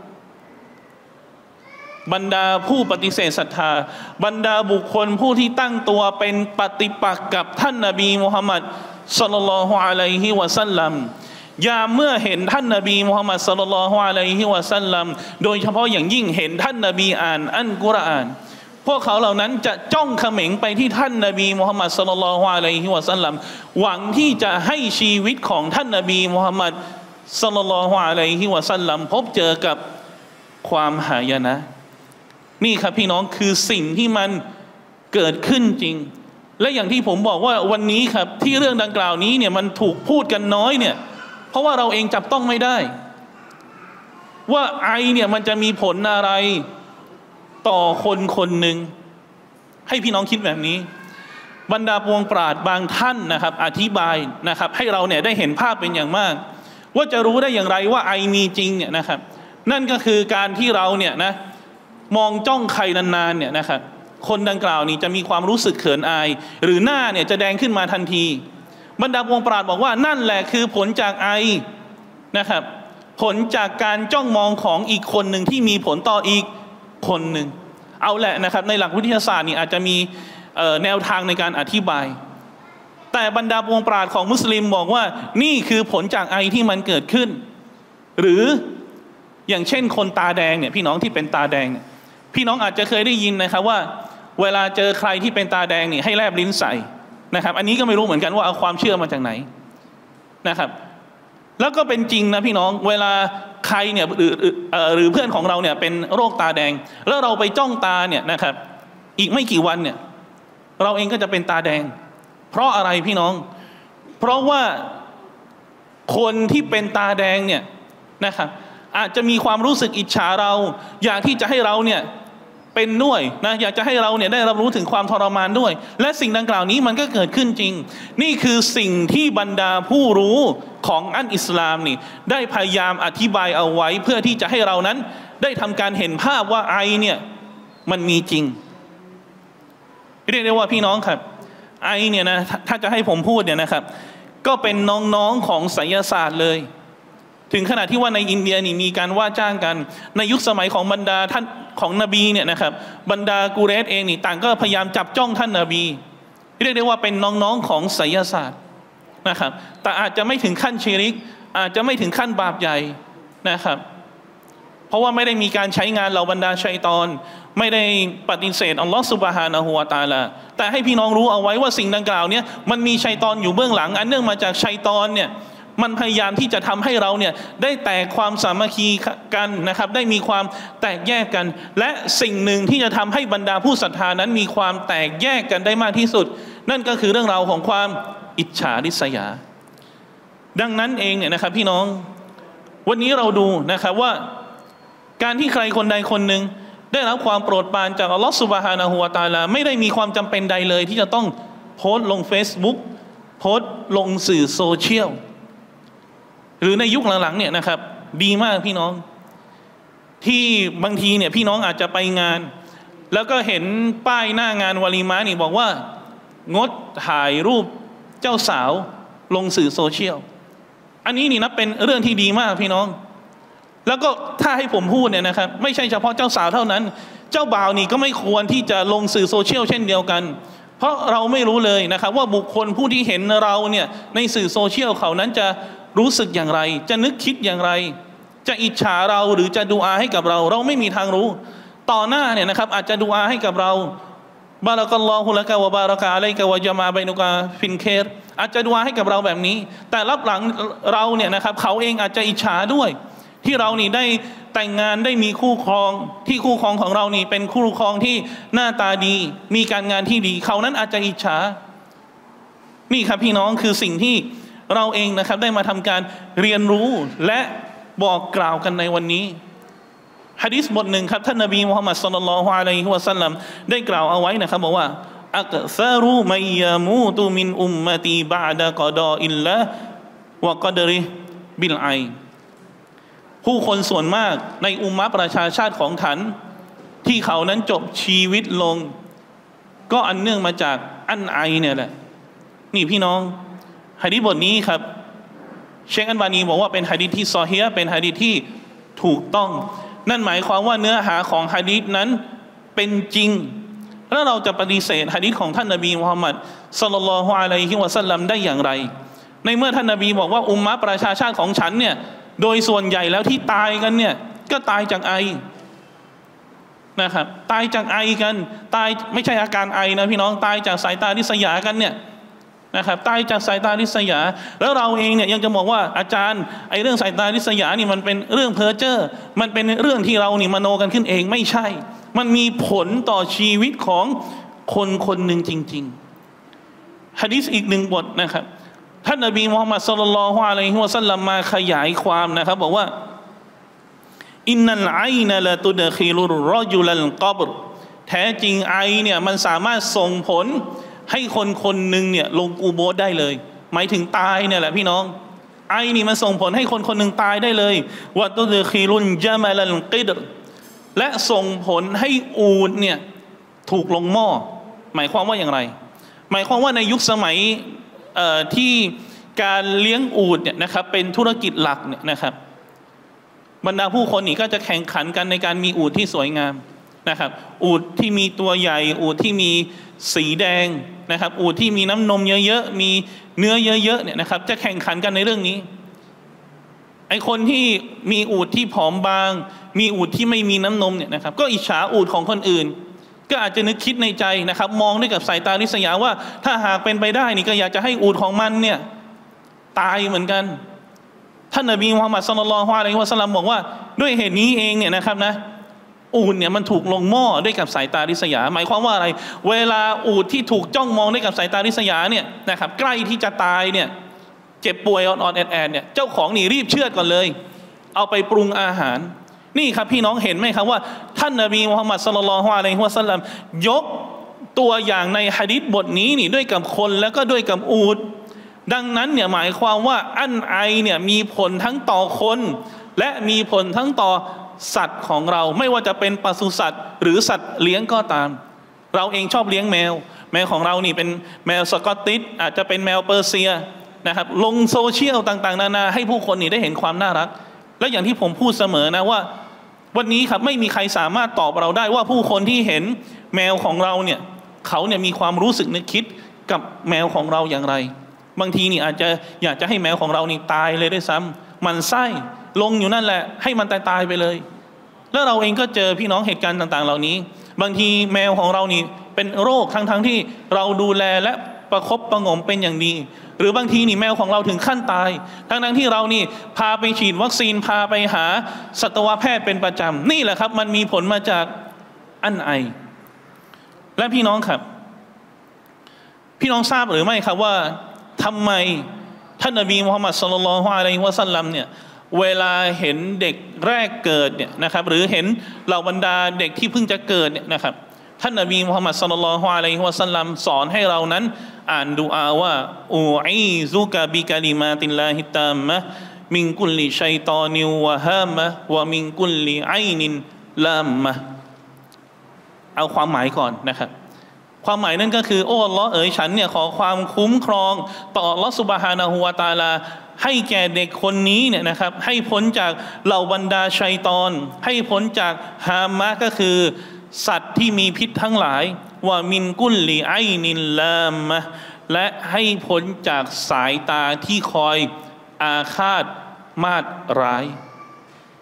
S1: บรรดาผู้ปฏิเสธศรัทธาบรรดาบุคคลผู้ที่ตั้งตัวเป็นปฏิปักษ์กับท่านนบีมุฮัมมัดศ็อลลัลลอฮุอะลัยฮิวะซัลลัมยามเมื่อเห็นท่านนบีมุฮัมมัดศ็อลลัลลอฮุอะลัยฮิวะซัลลัมโดยเฉพาะอย่างยิ่งเห็นท่านนบีอ่านอัลกุรอานพวกเขาเหล่านั้นจะจ้องเขม็งไปที่ท่านนบีมุฮัมมัดศ็อลลัลลอฮุอะลัยฮิวะซัลลัมหวังที่จะให้ชีวิตของท่านนบีมุฮัมมัดศ็อลลัลลอฮุอะลัยฮิวะซัลลัมพบเจอกับความหายนะนี่ครับพี่น้องคือสิ่งที่มันเกิดขึ้นจริงและอย่างที่ผมบอกว่าวันนี้ครับที่เรื่องดังกล่าวนี้เนี่ยมันถูกพูดกันน้อยเนี่ยเพราะว่าเราเองจับต้องไม่ได้ว่าไอเนี่ยมันจะมีผลอะไรต่อคนคนหนึ่งให้พี่น้องคิดแบบนี้บรรดาปวงปราชญ์บางท่านนะครับอธิบายนะครับให้เราเนี่ยได้เห็นภาพเป็นอย่างมากว่าจะรู้ได้อย่างไรว่าไอมีจริงเนี่ยนะครับนั่นก็คือการที่เราเนี่ยนะมองจ้องใครนานๆเนี่ยนะครับคนดังกล่าวนี้จะมีความรู้สึกเขินอายหรือหน้าเนี่ยจะแดงขึ้นมาทันทีบรรดาปวงปราชญ์บอกว่านั่นแหละคือผลจากไอนะครับผลจากการจ้องมองของอีกคนหนึ่งที่มีผลต่ออีกคนหนึ่งเอาแหละนะครับในหลักวิทยาศาสตร์นี่อาจจะมีแนวทางในการอธิบายแต่บรรดาปวงปราชญ์ของมุสลิมบอกว่านี่คือผลจากไอที่มันเกิดขึ้นหรืออย่างเช่นคนตาแดงเนี่ยพี่น้องที่เป็นตาแดงเนี่ยพี่น้องอาจจะเคยได้ยินนะครับว่าเวลาเจอใครที่เป็นตาแดงนี่ให้แลบลิ้นใส่นะครับอันนี้ก็ไม่รู้เหมือนกันว่าเอาความเชื่อมาจากไหนนะครับแล้วก็เป็นจริงนะพี่น้องเวลาใครเนี่ยหรือหรือเพื่อนของเราเนี่ยเป็นโรคตาแดงแล้วเราไปจ้องตาเนี่ยนะครับอีกไม่กี่วันเนี่ยเราเองก็จะเป็นตาแดงเพราะอะไรพี่น้องเพราะว่าคนที่เป็นตาแดงเนี่ยนะครับอาจจะมีความรู้สึกอิจฉาเราอยากที่จะให้เราเนี่ยเป็นด้วยนะอยากจะให้เราเนี่ยได้รับรู้ถึงความทรมานด้วยและสิ่งดังกล่าวนี้มันก็เกิดขึ้นจริงนี่คือสิ่งที่บรรดาผู้รู้ของอัลอิสลามนี่ได้พยายามอธิบายเอาไว้เพื่อที่จะให้เรานั้นได้ทำการเห็นภาพว่าไอเนี่ยมันมีจริงเรียกได้ว่าพี่น้องครับไอเนี่ยนะถ้าจะให้ผมพูดเนี่ยนะครับก็เป็นน้องๆของไสยศาสตร์เลยถึงขนาดที่ว่าในอินเดียนี่มีการว่าจ้างกันในยุคสมัยของบรรดาท่านของนบีเนี่ยนะครับบรรดากูเรชเองนี่ต่างก็พยายามจับจ้องท่านนบีเรียกได้ว่าเป็นน้องๆของไสยศาสตร์นะครับแต่อาจจะไม่ถึงขั้นชิริกอาจจะไม่ถึงขั้นบาปใหญ่นะครับเพราะว่าไม่ได้มีการใช้งานเหล่าบรรดาชัยฏอนไม่ได้ปฏิเสธอัลลอฮฺซุบฮานะฮูวะตะอาลาแต่ให้พี่น้องรู้เอาไว้ว่าสิ่งดังกล่าวเนี่ยมันมีชัยฏอนอยู่เบื้องหลังอันเนื่องมาจากชัยฏอนเนี่ยมันพยายามที่จะทำให้เราเนี่ยได้แตกความสามัคคีกันนะครับได้มีความแตกแยกกันและสิ่งหนึ่งที่จะทำให้บรรดาผู้ศรัทธานั้นมีความแตกแยกกันได้มากที่สุดนั่นก็คือเรื่องราวของความอิจฉาริษยาดังนั้นเองเนี่ยนะครับพี่น้องวันนี้เราดูนะครับว่าการที่ใครคนใดคนหนึ่งได้รับความโปรดปรานจากอัลลอฮฺซุบฮานะฮูวะตะอาลาไม่ได้มีความจำเป็นใดเลยที่จะต้องโพสต์ลง Facebook โพสต์ลงสื่อโซเชียลหรือในยุคหลังๆเนี่ยนะครับดีมากพี่น้องที่บางทีเนี่ยพี่น้องอาจจะไปงานแล้วก็เห็นป้ายหน้างานวาลีมะนี่บอกว่างดถ่ายรูปเจ้าสาวลงสื่อโซเชียลอันนี้นี่นับเป็นเรื่องที่ดีมากพี่น้องแล้วก็ถ้าให้ผมพูดเนี่ยนะครับไม่ใช่เฉพาะเจ้าสาวเท่านั้นเจ้าบ่าวนี่ก็ไม่ควรที่จะลงสื่อโซเชียลเช่นเดียวกันเพราะเราไม่รู้เลยนะครับว่าบุคคลผู้ที่เห็นเราเนี่ยในสื่อโซเชียลเขานั้นจะรู้สึกอย่างไรจะนึกคิดอย่างไรจะอิจฉาเราหรือจะดุอาให้กับเราเราไม่มีทางรู้ต่อหน้าเนี่ยนะครับอาจจะดุอาให้กับเราบารักัลลอฮุละกะวะบารักะอะลัยกะวะญะมาบัยนุกะฟินเครอาจจะดุอาให้กับเราแบบนี้แต่รับหลังเราเนี่ยนะครับเขาเองอาจจะอิจฉาด้วยที่เรานี่ได้แต่งงานได้มีคู่ครองที่คู่ครองของเรานี่เป็นคู่ครองที่หน้าตาดีมีการงานที่ดีเขานั้นอาจจะอิจฉานี่ครับพี่น้องคือสิ่งที่เราเองนะครับได้มาทำการเรียนรู้และบอกกล่าวกันในวันนี้หะดีษบทหนึ่งครับท่านนบีมุฮัมมัดศ็อลลัลลอฮุอะลัยฮิวะซัลลัมได้กล่าวเอาไว้นะครับบอกว่าอักซารุมัยยามูตุมินอุมมะตีบะดะกอดออิลละวะกอดริบิลไอผู้คนส่วนมากในอุมมะประชาชาติของฉันที่เขานั้นจบชีวิตลงก็อันเนื่องมาจากอันไอเนี่ยแหละนี่พี่น้องหะดีษบทนี้ครับเชคอัลบานีบอกว่าเป็นหะดีษที่ซอฮีฮ์เป็นหะดีษที่ถูกต้องนั่นหมายความว่าเนื้อหาของหะดีษนั้นเป็นจริงแล้วเราจะปฏิเสธหะดีษของท่านนบีมุฮัมมัดศ็อลลัลลอฮุอะลัยฮิวะซัลลัมได้อย่างไรในเมื่อท่านนบีบอกว่าอุมมะประชาชาติของฉันเนี่ยโดยส่วนใหญ่แล้วที่ตายกันเนี่ยก็ตายจากไอนะครับตายจากไอกันตายไม่ใช่อาการไอนะพี่น้องตายจากสายตาริษยากันเนี่ยนะครับตายจากสายตาริษยาแล้วเราเองเนี่ยยังจะบอกว่าอาจารย์ไอเรื่องสายตาริษยานี่มันเป็นเรื่องเพ้อเจ้อมันเป็นเรื่องที่เรานี่มโนกันขึ้นเองไม่ใช่มันมีผลต่อชีวิตของคนคนหนึ่งจริงๆหะดีษอีกหนึ่งบทนะครับท่านนบีมุฮัมมัดศ็อลลัลลอฮุอะลัยฮิวะซัลลัมมาขยายความนะครับบอกว่าอินนัลไอนะละตุดคิลุรรอจุลัลกอบรแท้จริงไอเนี่ยมันสามารถส่งผลให้คนคนหนึ่งเนี่ยลงกูโบสได้เลยหมายถึงตายเนี่ยแหละพี่น้องไอนี่มันส่งผลให้คนคนหนึ่งตายได้เลยวะตุดคิลุนญะมะลัลกิดรและส่งผลให้อูฐเนี่ยถูกลงหม้อหมายความว่าอย่างไรหมายความว่าในยุคสมัยที่การเลี้ยงอูฐเนี่ยนะครับเป็นธุรกิจหลักเนี่ยนะครับบรรดาผู้คนนี่ก็จะแข่งขันกันในการมีอูฐที่สวยงามนะครับอูฐที่มีตัวใหญ่อูฐที่มีสีแดงนะครับอูฐที่มีน้ำนมเยอะๆมีเนื้อเยอะๆเนี่ยนะครับจะแข่งขันกันในเรื่องนี้ไอคนที่มีอูฐที่ผอมบางมีอูฐที่ไม่มีน้ำนมเนี่ยนะครับก็อิจฉาอูฐของคนอื่นก็อาจจะนึกคิดในใจนะครับมองด้วยกับสายตาริษยาว่าถ้าหากเป็นไปได้นี่ก็อยากจะให้อูฐของมันเนี่ยตายเหมือนกันท่านนบีมุฮัมมัดศ็อลลัลลอฮุอะลัยฮิวะซัลลัมบอกว่าด้วยเหตุนี้เองเนี่ยนะครับนะอูฐเนี่ยมันถูกลงหม้อด้วยกับสายตาริษยาหมายความว่าอะไรเวลาอูฐที่ถูกจ้องมองด้วยกับสายตาริษยาเนี่ยนะครับใกล้ที่จะตายเนี่ยเจ็บป่วยอ่อนๆแอดๆเนี่ยเจ้าของนี่รีบเชือดก่อนเลยเอาไปปรุงอาหารนี่ครับพี่น้องเห็นไหมครับว่าท่านนบีมุฮัมมัดศ็อลลัลลอฮุอะลัยฮิวะซัลลัมยกตัวอย่างในหะดีษบทนี้นี่ด้วยกับคนแล้วก็ด้วยกับอูฐดังนั้นเนี่ยหมายความว่าอันไอเนี่ยมีผลทั้งต่อคนและมีผลทั้งต่อสัตว์ของเราไม่ว่าจะเป็นปศุสัตว์หรือสัตว์เลี้ยงก็ตามเราเองชอบเลี้ยงแมวแมวของเรานี่เป็นแมวสกอตติชอาจจะเป็นแมวเปอร์เซียนะครับลงโซเชียลต่างๆนานาให้ผู้คนนี่ได้เห็นความน่ารักและอย่างที่ผมพูดเสมอนะว่าวันนี้ครับไม่มีใครสามารถตอบเราได้ว่าผู้คนที่เห็นแมวของเราเนี่ยเขาเนี่ยมีความรู้สึกนึกคิดกับแมวของเราอย่างไรบางทีนี่อาจจะอยากจะให้แมวของเรานี่ตายเลยด้วยซ้ำมันไส้ลงอยู่นั่นแหละให้มันตายตายไปเลยแล้วเราเองก็เจอพี่น้องเหตุการณ์ต่างๆเหล่านี้บางทีแมวของเรานี่เป็นโรคทั้งๆ ท, ที่เราดูแลและประคบประงมเป็นอย่างดีหรือบางทีนี่แมวของเราถึงขั้นตายทั้งๆที่เรานี่พาไปฉีดวัคซีนพาไปหาสัตวแพทย์เป็นประจำนี่แหละครับมันมีผลมาจากอั้นไอและพี่น้องครับพี่น้องทราบหรือไม่ครับว่าทำไมท่านนบีมุฮัมมัดศ็อลลัลลอฮุอะลัยฮิวะซัลลัมเนี่ยเวลาเห็นเด็กแรกเกิดเนี่ยนะครับหรือเห็นเหล่าบรรดาเด็กที่เพิ่งจะเกิดเนี่ยนะครับท่านนบีมุฮัมมัดศ็อลลัลลอฮุอะลัยฮิวะซัลลัมสอนให้เรานั้นอ่านดุอาว่าอูอีซุกะบิกะลิมาติลลาฮิตตามะมินกุลลิชัยฏอนิวะฮามะวะมินกุลลิไอนินลามมะเอาความหมายก่อนนะครับความหมายนั่นก็คือโอ้อัลลอฮ์เอ๋ยฉันเนี่ยขอความคุ้มครองต่ออัลลอฮ์ซุบฮานะฮูวะตะอาลาให้แก่เด็กคนนี้เนี่ยนะครับให้พ้นจากเหล่าบรรดาชัยฏอนให้พ้นจากฮามะก็คือสัตว์ที่มีพิษทั้งหลายว่ามินกุลลีไอนินลามะและให้พ้นจากสายตาที่คอยอาฆาตมาดร้าย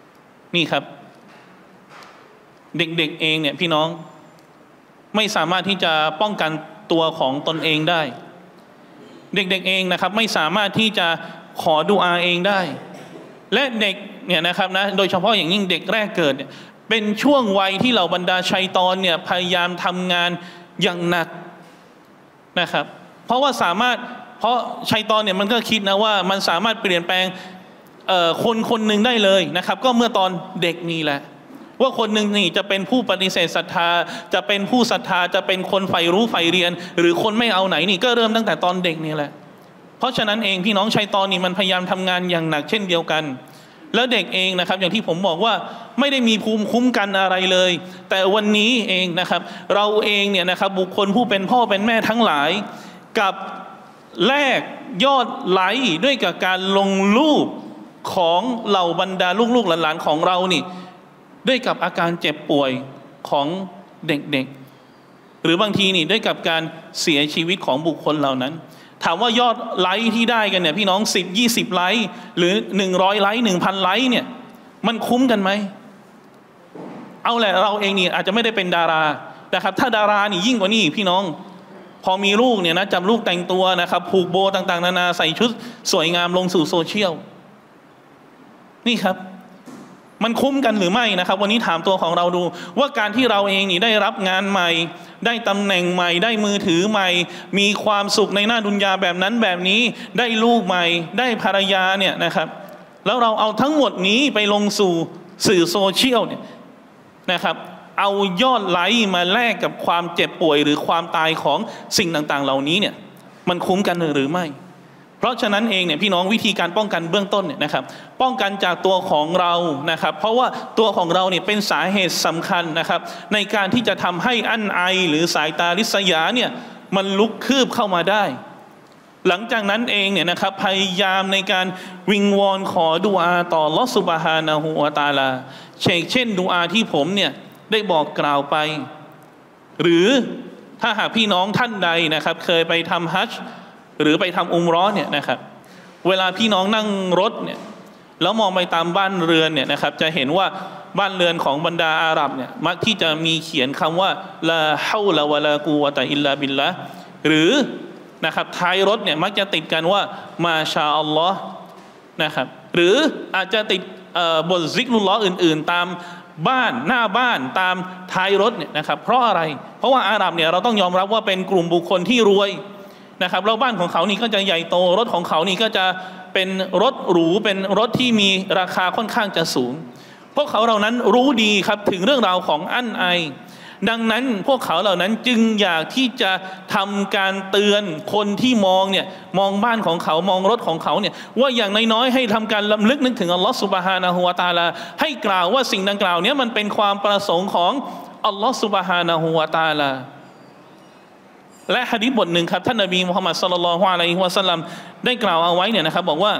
S1: นี่ครับเด็กๆเองเนี่ยพี่น้องไม่สามารถที่จะป้องกันตัวของตนเองได้เด็กๆเองนะครับไม่สามารถที่จะขอดุอาเองได้และเด็กเนี่ยนะครับนะโดยเฉพาะอย่างยิ่งเด็กแรกเกิดเนี่ยเป็นช่วงวัยที่เหล่าบรรดาชัยฏอนเนี่ยพยายามทำงานอย่างหนักนะครับเพราะว่าสามารถเพราะชัยฏอนเนี่ยมันก็คิดนะว่ามันสามารถเปลี่ยนแปลงคนคนหนึ่งได้เลยนะครับก็เมื่อตอนเด็กนี่แหละว่าคนหนึ่งนี่จะเป็นผู้ปฏิเสธศรัทธาจะเป็นผู้ศรัทธาจะเป็นคนใฝ่รู้ใฝ่เรียนหรือคนไม่เอาไหนนี่ก็เริ่มตั้งแต่ตอนเด็กนี่แหละเพราะฉะนั้นเองพี่น้องชัยฏอนนี่มันพยายามทำงานอย่างหนักเช่นเดียวกันแล้วเด็กเองนะครับอย่างที่ผมบอกว่าไม่ได้มีภูมิคุ้มกันอะไรเลยแต่วันนี้เองนะครับเราเองเนี่ยนะครับบุคคลผู้เป็นพ่อเป็นแม่ทั้งหลายกับแลกยอดไลค์ด้วยกับการลงรูปของเหล่าบรรดาลูกๆหลานๆของเรานี่ด้วยกับอาการเจ็บป่วยของเด็กๆหรือบางทีนี่ด้วยกับการเสียชีวิตของบุคคลเหล่านั้นถามว่ายอดไลค์ที่ได้กันเนี่ยพี่น้องสิบยี่สิบไลค์หรือหนึ่งร้อยไลค์หนึ่งพันไลค์เนี่ยมันคุ้มกันไหมเอาแหละเราเองนี่อาจจะไม่ได้เป็นดารานะครับถ้าดารานี่ยิ่งกว่านี้พี่น้องพอมีลูกเนี่ยนะจับลูกแต่งตัวนะครับผูกโบต่างๆนานาใส่ชุดสวยงามลงสู่โซเชียลนี่ครับมันคุ้มกันหรือไม่นะครับวันนี้ถามตัวของเราดูว่าการที่เราเองนี่ได้รับงานใหม่ได้ตำแหน่งใหม่ได้มือถือใหม่มีความสุขในหน้าดุนยาแบบนั้นแบบนี้ได้ลูกใหม่ได้ภรรยาเนี่ยนะครับแล้วเราเอาทั้งหมดนี้ไปลงสู่สื่อโซเชียลเนี่ยนะครับเอายอดไลค์มาแลกกับความเจ็บป่วยหรือความตายของสิ่งต่างๆเหล่านี้เนี่ยมันคุ้มกันหรือไม่เพราะฉะนั้นเองเนี่ยพี่น้องวิธีการป้องกันเบื้องต้นเนี่ยนะครับป้องกันจากตัวของเรานะครับเพราะว่าตัวของเราเนี่ยเป็นสาเหตุสำคัญนะครับในการที่จะทำให้อั้นไอหรือสายตาริษยาเนี่ยมันลุกคืบเข้ามาได้หลังจากนั้นเองเนี่ยนะครับพยายามในการวิงวอนขอดุอาต่ออัลเลาะห์ซุบฮานะฮูวะตะอาลาเช่นดุอาที่ผมเนี่ยได้บอกกล่าวไปหรือถ้าหากพี่น้องท่านใดนะครับเคยไปทำฮัจญ์หรือไปทำอุมเราะห์เนี่ยนะครับเวลาพี่น้องนั่งรถเนี่ยแล้วมองไปตามบ้านเรือนเนี่ยนะครับจะเห็นว่าบ้านเรือนของบรรดาอาหรับเนี่ยมักที่จะมีเขียนคำว่าลาฮาวละวะลากูวะตะอิลลาบิลละหรือนะครับท้ายรถเนี่ยมักจะติดกันว่ามาชาอัลลอฮ์นะครับหรืออาจจะติดบทซิกรุลลอฮ์อื่นๆตามบ้านหน้าบ้านตามท้ายรถเนี่ยนะครับเพราะอะไรเพราะว่าอาหรับเนี่ยเราต้องยอมรับว่าเป็นกลุ่มบุคคลที่รวยนะครับแล้วบ้านของเขานี่ก็จะใหญ่โตรถของเขานี่ก็จะเป็นรถหรูเป็นรถที่มีราคาค่อนข้างจะสูงพวกเขาเหล่านั้นรู้ดีครับถึงเรื่องราวของอั้นไอดังนั้นพวกเขาเหล่านั้นจึงอยากที่จะทำการเตือนคนที่มองเนี่ยมองบ้านของเขามองรถของเขาเนี่ยว่าอย่างน้อยๆให้ทำการลำลึกนึกถึงอัลลอฮฺซุบฮานะฮูวะตะอาลาให้กล่าวว่าสิ่งดังกล่าวนี้มันเป็นความประสงค์ของอัลลอฮฺซุบฮานะฮูวะตะอาลาและหะดีษบทหนึ่งครับท่านนบีมุฮัมมัดศ็อลลัลลอฮุอะลัยฮิวะซัลลัมได้กล่าวเอาไว้เนี่ยนะครับบอกว่า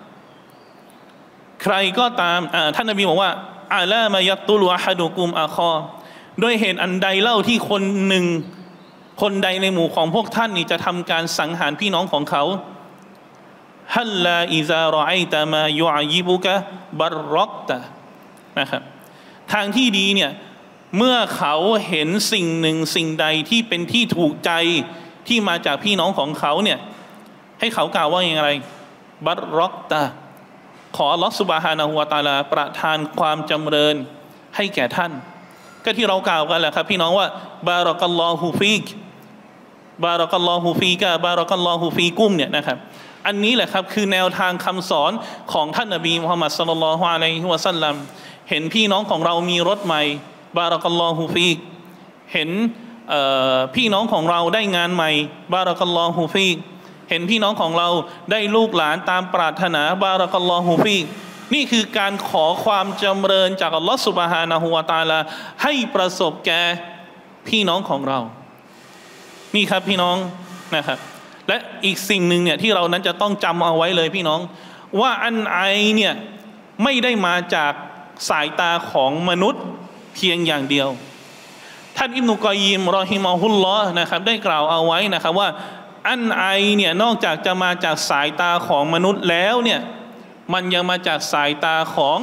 S1: ใครก็ตามท่านนบีบอกว่าอาลามายักตุลอะฮัดุกุมอาคอด้วยเหตุอันใดเล่าที่คนหนึ่งคนใดในหมู่ของพวกท่านนี่จะทำการสังหารพี่น้องของเขาฮัลลาอิซารอไอตะมายุอายิบุกะบัรร็อกตะนะครับทางที่ดีเนี่ยเมื่อเขาเห็นสิ่งหนึ่งสิ่งใดที่เป็นที่ถูกใจที่มาจากพี่น้องของเขาเนี่ยให้เขากล่าวว่าอย่างไรบัรร็อกตะขออัลลอฮฺซุบฮานะฮูวะตะอาลาประทานความจำเริญให้แก่ท่านก็ที่เรากล่าวกันแหละครับพี่น้องว่าบารักัลลอฮุฟีกบารักัลลอฮุฟีกะบารักัลลอฮุฟีกุมเนี่ยนะครับอันนี้แหละครับคือแนวทางคำสอนของท่านนบีมุฮัมมัดศ็อลลัลลอฮุอะลัยฮิวะซัลลัมเห็นพี่น้องของเรามีรถใหม่บารักัลลอฮุฟีกเห็นพี่น้องของเราได้งานใหม่บารักัลลอฮุฟีกเห็นพี่น้องของเราได้ลูกหลานตามปรารถนาบารักัลลอฮุฟีกนี่คือการขอความจำเริญจากอัลลอฮฺซุบฮานะฮูวะตะอาลาให้ประสบแก่พี่น้องของเรานี่ครับพี่น้องนะครับและอีกสิ่งหนึ่งเนี่ยที่เรานั้นจะต้องจำเอาไว้เลยพี่น้องว่าอันไอเนี่ยไม่ได้มาจากสายตาของมนุษย์เพียงอย่างเดียวท่านอิบนุกอยยิมรอฮิมะฮุลลอฮ์นะครับได้กล่าวเอาไว้นะครับว่าอันไอเนี่ยนอกจากจะมาจากสายตาของมนุษย์แล้วเนี่ยมันยังมาจากสายตาของ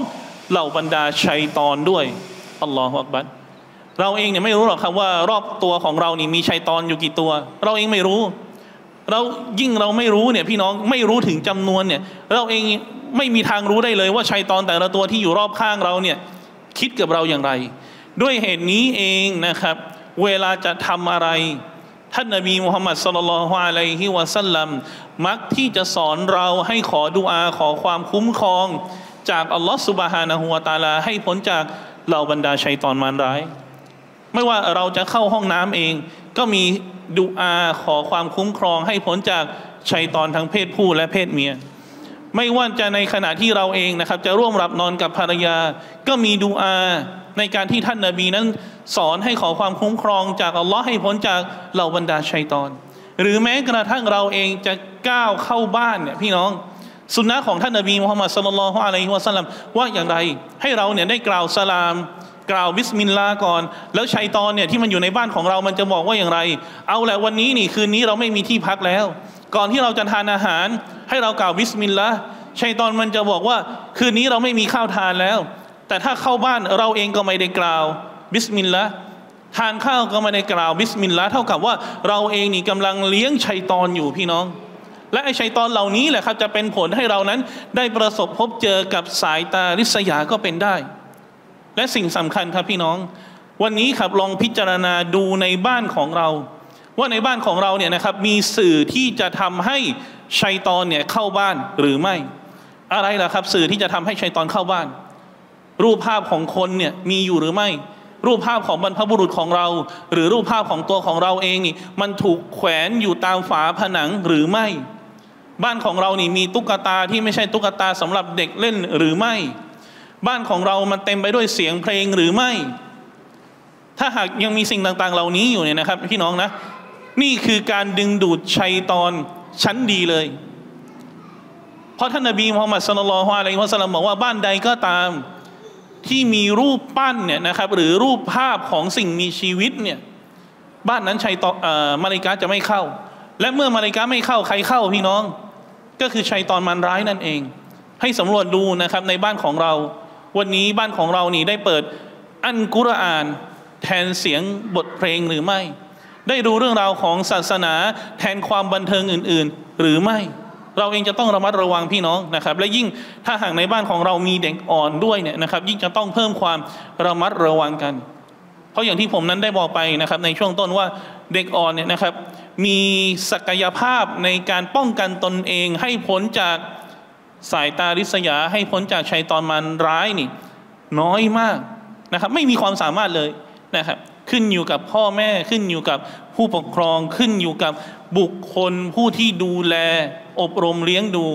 S1: เหล่าบรรดาชัยฏอนด้วยอัลลอฮฺอักบัรเราเองเนี่ยไม่รู้หรอกครับว่ารอบตัวของเรานี่มีชัยฏอนอยู่กี่ตัวเราเองไม่รู้เรายิ่งเราไม่รู้เนี่ยพี่น้องไม่รู้ถึงจำนวนเนี่ยเราเองไม่มีทางรู้ได้เลยว่าชัยฏอนแต่ละตัวที่อยู่รอบข้างเราเนี่ยคิดกับเราอย่างไรด้วยเหตุนี้เองนะครับเวลาจะทำอะไรท่านนบีมุฮัมมัดศ็อลลัลลอฮุอะลัยฮิวะซัลลัมมักที่จะสอนเราให้ขอดุอาขอความคุ้มครองจากอัลลอฮฺซุบฮานะฮูวะตะอาลาให้พ้นจากเหล่าบรรดาชัยฏอนมารร้ายไม่ว่าเราจะเข้าห้องน้ำเองก็มีดุอาขอความคุ้มครองให้พ้นจากชัยฏอนทั้งเพศผู้และเพศเมียไม่ว่าจะในขณะที่เราเองนะครับจะร่วมหลับนอนกับภรรยาก็มีดุอาในการที่ท่านนบีนั้นสอนให้ขอความคุ้มครองจากอัลลอฮ์ให้พ้นจากเหล่าบรรดาชัยฏอนหรือแม้กระทั่งเราเองจะก้าวเข้าบ้านเนี่ยพี่น้องสุนนะของท่านนบีมุฮัมมัดศ็อลลัลลอฮุอะลัยฮิวะซัลลัมว่าอย่างไรให้เราเนี่ยได้กล่าวสลามกล่าวบิสมิลลาห์ก่อนแล้วชัยฏอนเนี่ยที่มันอยู่ในบ้านของเรามันจะบอกว่าอย่างไรเอาแหละวันนี้นี่คืนนี้เราไม่มีที่พักแล้วก่อนที่เราจะทานอาหารให้เรากล่าวบิสมิลลาห์ชัยฏอนมันจะบอกว่าคืนนี้เราไม่มีข้าวทานแล้วแต่ถ้าเข้าบ้านเราเองก็ไม่ได้กล่าวบิสมิลลาห์ทานข้าวก็ไม่ได้กล่าวบิสมิลลาห์เท่ากับว่าเราเองนี่กำลังเลี้ยงชัยฏอนอยู่พี่น้องและไอ้ชัยฏอนเหล่านี้แหละครับจะเป็นผลให้เรานั้นได้ประสบพบเจอกับสายตาริษยาก็เป็นได้และสิ่งสำคัญครับพี่น้องวันนี้ครับลองพิจารณาดูในบ้านของเราว่าในบ้านของเราเนี่ยนะครับมีสื่อที่จะทำให้ชัยฏอนเนี่ยเข้าบ้านหรือไม่อะไรล่ะครับสื่อที่จะทำให้ชัยฏอนเข้าบ้านรูปภาพของคนเนี่ยมีอยู่หรือไม่รูปภาพของบรรพบุรุษของเราหรือรูปภาพของตัวของเราเองนี่มันถูกแขวนอยู่ตามฝาผนังหรือไม่บ้านของเรานี่มีตุ๊กตาที่ไม่ใช่ตุ๊กตาสำหรับเด็กเล่นหรือไม่บ้านของเรามันเต็มไปด้วยเสียงเพลงหรือไม่ถ้าหากยังมีสิ่งต่างๆเหล่านี้อยู่เนี่ยนะครับพี่น้องนะนี่คือการดึงดูดชัยฏอนชั้นดีเลยเพราะท่านนบีมุฮัมมัดศ็อลลัลลอฮุอะลัยฮิวะซัลลัมบอกว่าบ้านใดก็ตามที่มีรูปปั้นเนี่ยนะครับหรือรูปภาพของสิ่งมีชีวิตเนี่ยบ้านนั้นชัยฏอนเอ่อมะลาอิกะฮ์จะไม่เข้าและเมื่อมะลาอิกะฮ์ไม่เข้าใครเข้าพี่น้องก็คือชัยฏอนมารร้ายนั่นเองให้สำรวจดูนะครับในบ้านของเราวันนี้บ้านของเรานี่ได้เปิดอัลกุรอานแทนเสียงบทเพลงหรือไม่ได้ดูเรื่องราวของศาสนาแทนความบันเทิงอื่นๆหรือไม่เราเองจะต้องระมัดระวังพี่น้องนะครับและยิ่งถ้าหากในบ้านของเรามีเด็กอ่อนด้วยเนี่ยนะครับยิ่งจะต้องเพิ่มความระมัดระวังกันเพราะอย่างที่ผมนั้นได้บอกไปนะครับในช่วงต้นว่าเด็กอ่อนเนี่ยนะครับมีศักยภาพในการป้องกันตนเองให้พ้นจากสายตาริษยาให้พ้นจากชัยฏอนมารร้ายนี่น้อยมากนะครับไม่มีความสามารถเลยนะครับขึ้นอยู่กับพ่อแม่ขึ้นอยู่กับผู้ปกครองขึ้นอยู่กับบุคคลผู้ที่ดูแลอบรมเลี้ยงดู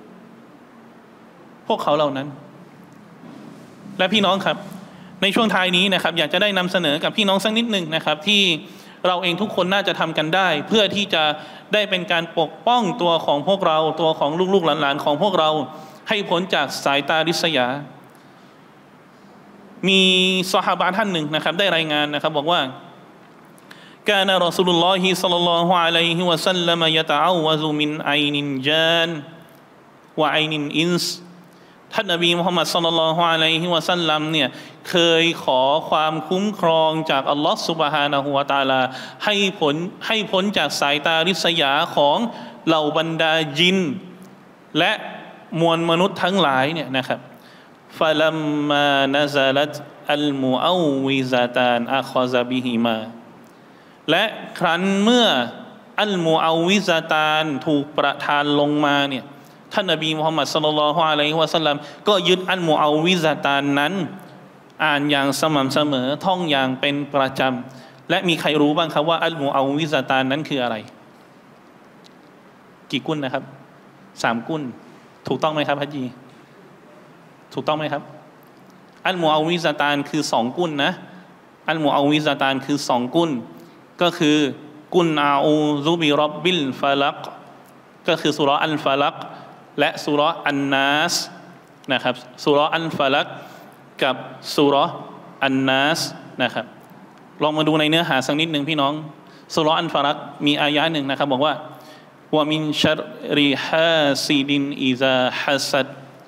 S1: พวกเขาเหล่านั้นและพี่น้องครับในช่วงท้ายนี้นะครับอยากจะได้นำเสนอกับพี่น้องสักนิดหนึ่งนะครับที่เราเองทุกคนน่าจะทำกันได้เพื่อที่จะได้เป็นการปกป้องตัวของพวกเราตัวของลูกๆหลานๆของพวกเราให้พ้นจากสายตาริษยามีซอฮาบะห์ท่านหนึ่งนะครับได้รายงานนะครับบอกว่า كان رسول الله صلى الله عليه وسلم يتعوذ من عين جان وعين إنس ท่านนบีมุฮัมมัดศ็อลลัลลอฮุอะลัยฮิวะซัลลัมเนี่ยเคยขอความคุ้มครองจากอัลลอฮฺซุบฮานะฮูวะตะอาลาให้พ้นให้พ้นจากสายตาริษยาของเหล่าบรรดาญินและมวลมนุษย์ทั้งหลายเนี่ยนะครับฟะลัมมานะซะลัตอัลมุอวิซะตานอะคอซะบิฮิมาและครั้นเมื่ออัลมุอวิซะตานถูกประทานลงมาเนี่ยท่านนบีมุฮัมมัดศ็อลลัลลอฮุอะลัยฮิวะซัลลัมก็ยึดอัลมุอวิซะตานนั้นอ่านอย่างสม่ำเสมอท่องอย่างเป็นประจำและมีใครรู้บ้างครับว่าอัลมุอวิซะตานนั้นคืออะไรกี่กุ่นนะครับสามกุ่นถูกต้องไหมครับฮัจญีถูกต้องไหมครับอัลมุอวิซะตานคือสองกุ่นนะอัลมุอวิซะตานคือสองกุ่นก็คือกุนอาอูซุบิร็อบบิลฟาลักก็คือซูเราะห์อัลฟาลักและซูเราะห์อันนัสนะครับซูเราะห์อัลฟาลักกับซูเราะห์อันนัสนะครับลองมาดูในเนื้อหาสักนิดหนึ่งพี่น้องซูเราะห์อัลฟาลักมีอายะห์หนึ่งนะครับบอกว่าวะมินชัรริฮาซิดินอิซาฮัสัด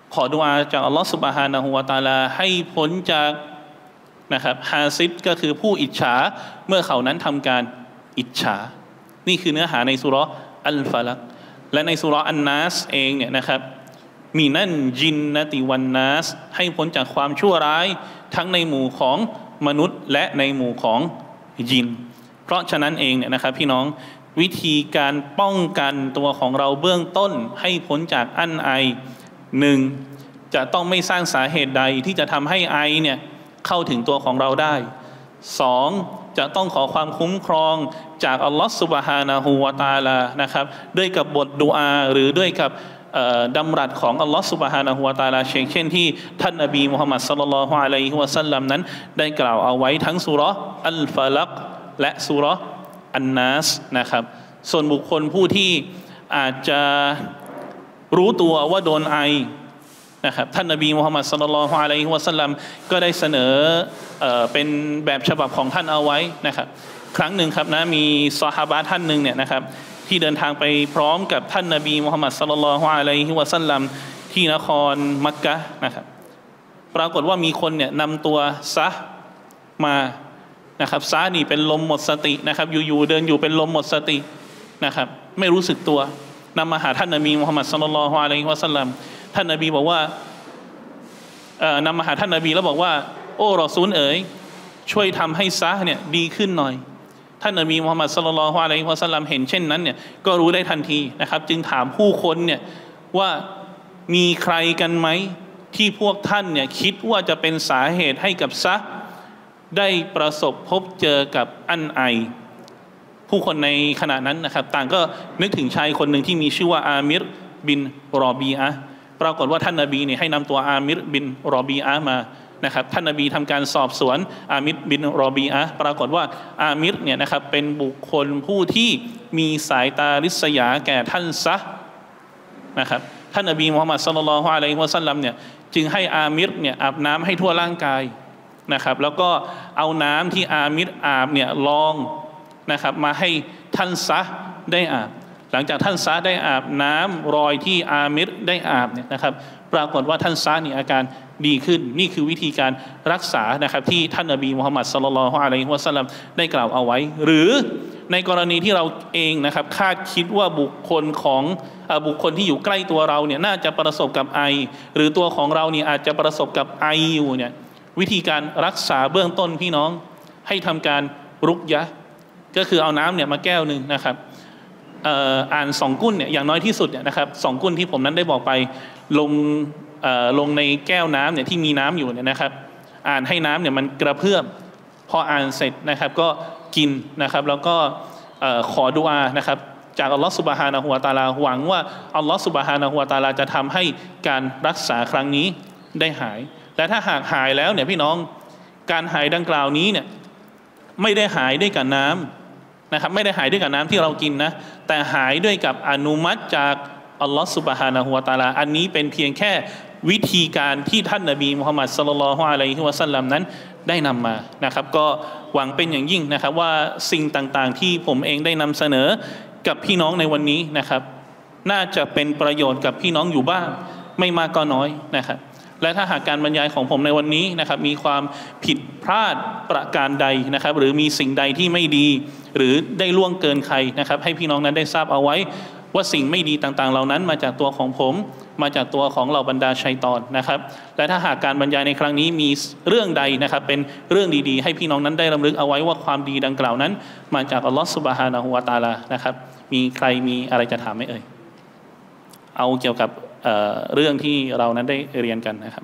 S1: ขอดุอาจากอัลลอฮฺซุบฮานะฮูวะตะอาลาให้พ้นจากนะครับฮาซิดก็คือผู้อิจฉาเมื่อเขานั้นทำการอิจฉานี่คือเนื้อหาในสุเราะห์อัลฟะลักและในสุเราะห์อันนัสเองเนี่ยนะครับมีนั่นจินนะติวันนัสให้พ้นจากความชั่วร้ายทั้งในหมู่ของมนุษย์และในหมู่ของยินเพราะฉะนั้นเองเนี่ยนะครับพี่น้องวิธีการป้องกันตัวของเราเบื้องต้นให้พ้นจากอั้นไอหนึ่งจะต้องไม่สร้างสาเหตุใดที่จะทำให้ไอเนี่ยเข้าถึงตัวของเราได้สองจะต้องขอความคุ้มครองจากอัลลอฮฺซุบฮานะฮูวะตะอาลานะครับด้วยกับบทดุอาหรือด้วยกับดำรัสของอัลลอฮฺซุบฮานะฮูวะตะอาลาเช่นเช่นที่ท่านนบีมุฮัมมัดศ็อลลัลลอฮุอะลัยฮิวะซัลลัมนั้นได้กล่าวเอาไว้ทั้งซูเราะห์อัลฟะลักและซูเราะห์อันนัสนะครับส่วนบุคคลผู้ที่อาจจะรู้ตัวว่าโดนไอนะครับท่านนบีมุฮัมมัดศ็อลลัลลอฮุอะลัยฮิวะซัลลัมก็ได้เสนอ เอ่อ เป็นแบบฉบับของท่านเอาไว้นะครับครั้งหนึ่งครับนะมีซอฮาบะห์ท่านหนึ่งเนี่ยนะครับที่เดินทางไปพร้อมกับท่านนบีมุฮัมมัดศ็อลลัลลอฮุอะลัยฮิวะซัลลัมที่นครมักกะฮ์นะครับปรากฏว่ามีคนเนี่ยนำตัวซะมานะครับซะนี่เป็นลมหมดสตินะครับอยู่ๆเดินอยู่เป็นลมหมดสตินะครับไม่รู้สึกตัวนำมาหาท่านนบีมุฮัมมัดศ็อลลัลลอฮุอะลัยฮิวะซัลลัมท่านนบีบอกว่าเอ่อนำมาหาท่านนบีแล้วบอกว่าโอ้รอซูลเอ๋ยช่วยทำให้ซะเนี่ยดีขึ้นหน่อยท่านนบีมุฮัมมัดศ็อลลัลลอฮุอะลัยฮิวะซัลลัมเห็นเช่นนั้นเนี่ยก็รู้ได้ทันทีนะครับจึงถามผู้คนเนี่ยว่ามีใครกันไหมที่พวกท่านเนี่ยคิดว่าจะเป็นสาเหตุให้กับซะได้ประสบพบเจอกับอั้นไอผู้คนในขณะนั้นนะครับต่างก็นึกถึงชายคนหนึ่งที่มีชื่อว่าอามิรบินรอบีอะห์ปรากฏว่าท่านนบีเนี่ยให้นำตัวอามิรบินรอบีอะห์มานะครับท่านนบีทำการสอบสวนอามิรบินรอบีอะห์ปรากฏว่าอามิรเนี่ยนะครับเป็นบุคคลผู้ที่มีสายตาริษยาแก่ท่านซะนะครับท่านนบีมุฮัมมัดศ็อลลัลลอฮุอะลัยฮิวะซัลลัมเนี่ยจึงให้อามิรเนี่ยอาบน้ำให้ทั่วร่างกายนะครับแล้วก็เอาน้ำที่อามิรอาบเนี่ยลองนะครับมาให้ท่านซะได้อาบหลังจากท่านซะได้อาบน้ำรอยที่อามิรได้อาบเนี่ยนะครับปรากฏว่าท่านซะนี่อาการดีขึ้นนี่คือวิธีการรักษานะครับที่ท่านนบีมุฮัมมัดศ็อลลัลลอฮุอะลัยฮิวะซัลลัมได้กล่าวเอาไว้หรือในกรณีที่เราเองนะครับคาดคิดว่าบุคคลของบุคคลที่อยู่ใกล้ตัวเราเนี่ยน่าจะประสบกับไอหรือตัวของเราเนี่ยอาจจะประสบกับไออยู่เนี่ยวิธีการรักษาเบื้องต้นพี่น้องให้ทำการรุกยะก็คือเอาน้ำเนี่ยมาแก้วหนึ่งนะครับอ่านสองกุ้นเนี่ยอย่างน้อยที่สุดเนี่ยนะครับสองกุ้นที่ผมนั้นได้บอกไปลงลงในแก้วน้ำเนี่ยที่มีน้ำอยู่เนี่ยนะครับอ่านให้น้ำเนี่ยมันกระเพื่อมพออ่านเสร็จนะครับก็กินนะครับแล้วก็ขอดุอานะครับจากอัลลอฮฺซุบฮานะฮูวะตะอาลาหวังว่าอัลลอฮฺซุบฮานะฮูวะตะอาลาจะทำให้การรักษาครั้งนี้ได้หายและถ้าหากหายแล้วเนี่ยพี่น้องการหายดังกล่าวนี้เนี่ยไม่ได้หายด้วยกับน้ำนะครับไม่ได้หายด้วยกับน้ำที่เรากินนะแต่หายด้วยกับอนุมัติจากอัลลอฮฺซุบฮานะฮูวะตะอาลาอันนี้เป็นเพียงแค่วิธีการที่ท่านนบีมุฮัมมัดศ็อลลัลลอฮุอะลัยฮิวะซัลลัมนั้นได้นำมานะครับก็หวังเป็นอย่างยิ่งนะครับว่าสิ่งต่างๆที่ผมเองได้นำเสนอกับพี่น้องในวันนี้นะครับน่าจะเป็นประโยชน์กับพี่น้องอยู่บ้างไม่มากก็น้อยนะครับและถ้าหากการบรรยายของผมในวันนี้นะครับมีความผิดพลาดประการใดนะครับหรือมีสิ่งใดที่ไม่ดีหรือได้ล่วงเกินใครนะครับให้พี่น้องนั้นได้ทราบเอาไว้ว่าสิ่งไม่ดีต่างๆเหล่านั้นมาจากตัวของผมมาจากตัวของเหล่าบรรดาชัยฏอนนะครับและถ้าหากการบรรยายในครั้งนี้มีเรื่องใดนะครับเป็นเรื่องดีๆให้พี่น้องนั้นได้รำลึกเอาไว้ว่าความดีดังกล่าวนั้นมาจากอัลลอฮฺซุบฮานะฮูวะตะอาลานะครับมีใครมีอะไรจะถามไหมเอ่ยเอาเกี่ยวกับเอ่อเรื่องที่เรานั้นได้เรียนกันนะครับ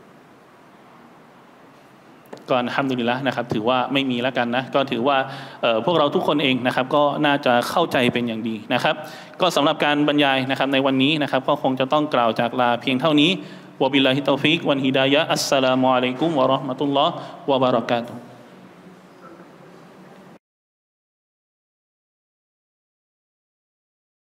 S1: ก็อัลฮัมดุลิลละห์นะครับถือว่าไม่มีแล้วกันนะก็ถือว่าพวกเราทุกคนเองนะครับก็น่าจะเข้าใจเป็นอย่างดีนะครับก็สำหรับการบรรยายนะครับในวันนี้นะครับก็คงจะต้องกล่าวจากลาเพียงเท่านี้วะบิลลาฮิตตอฟิกวันฮิดายะฮ์อัสสลามุอะลัยกุมวะเราะห์มะตุลลอฮ์วะบะเราะกาตุฮ์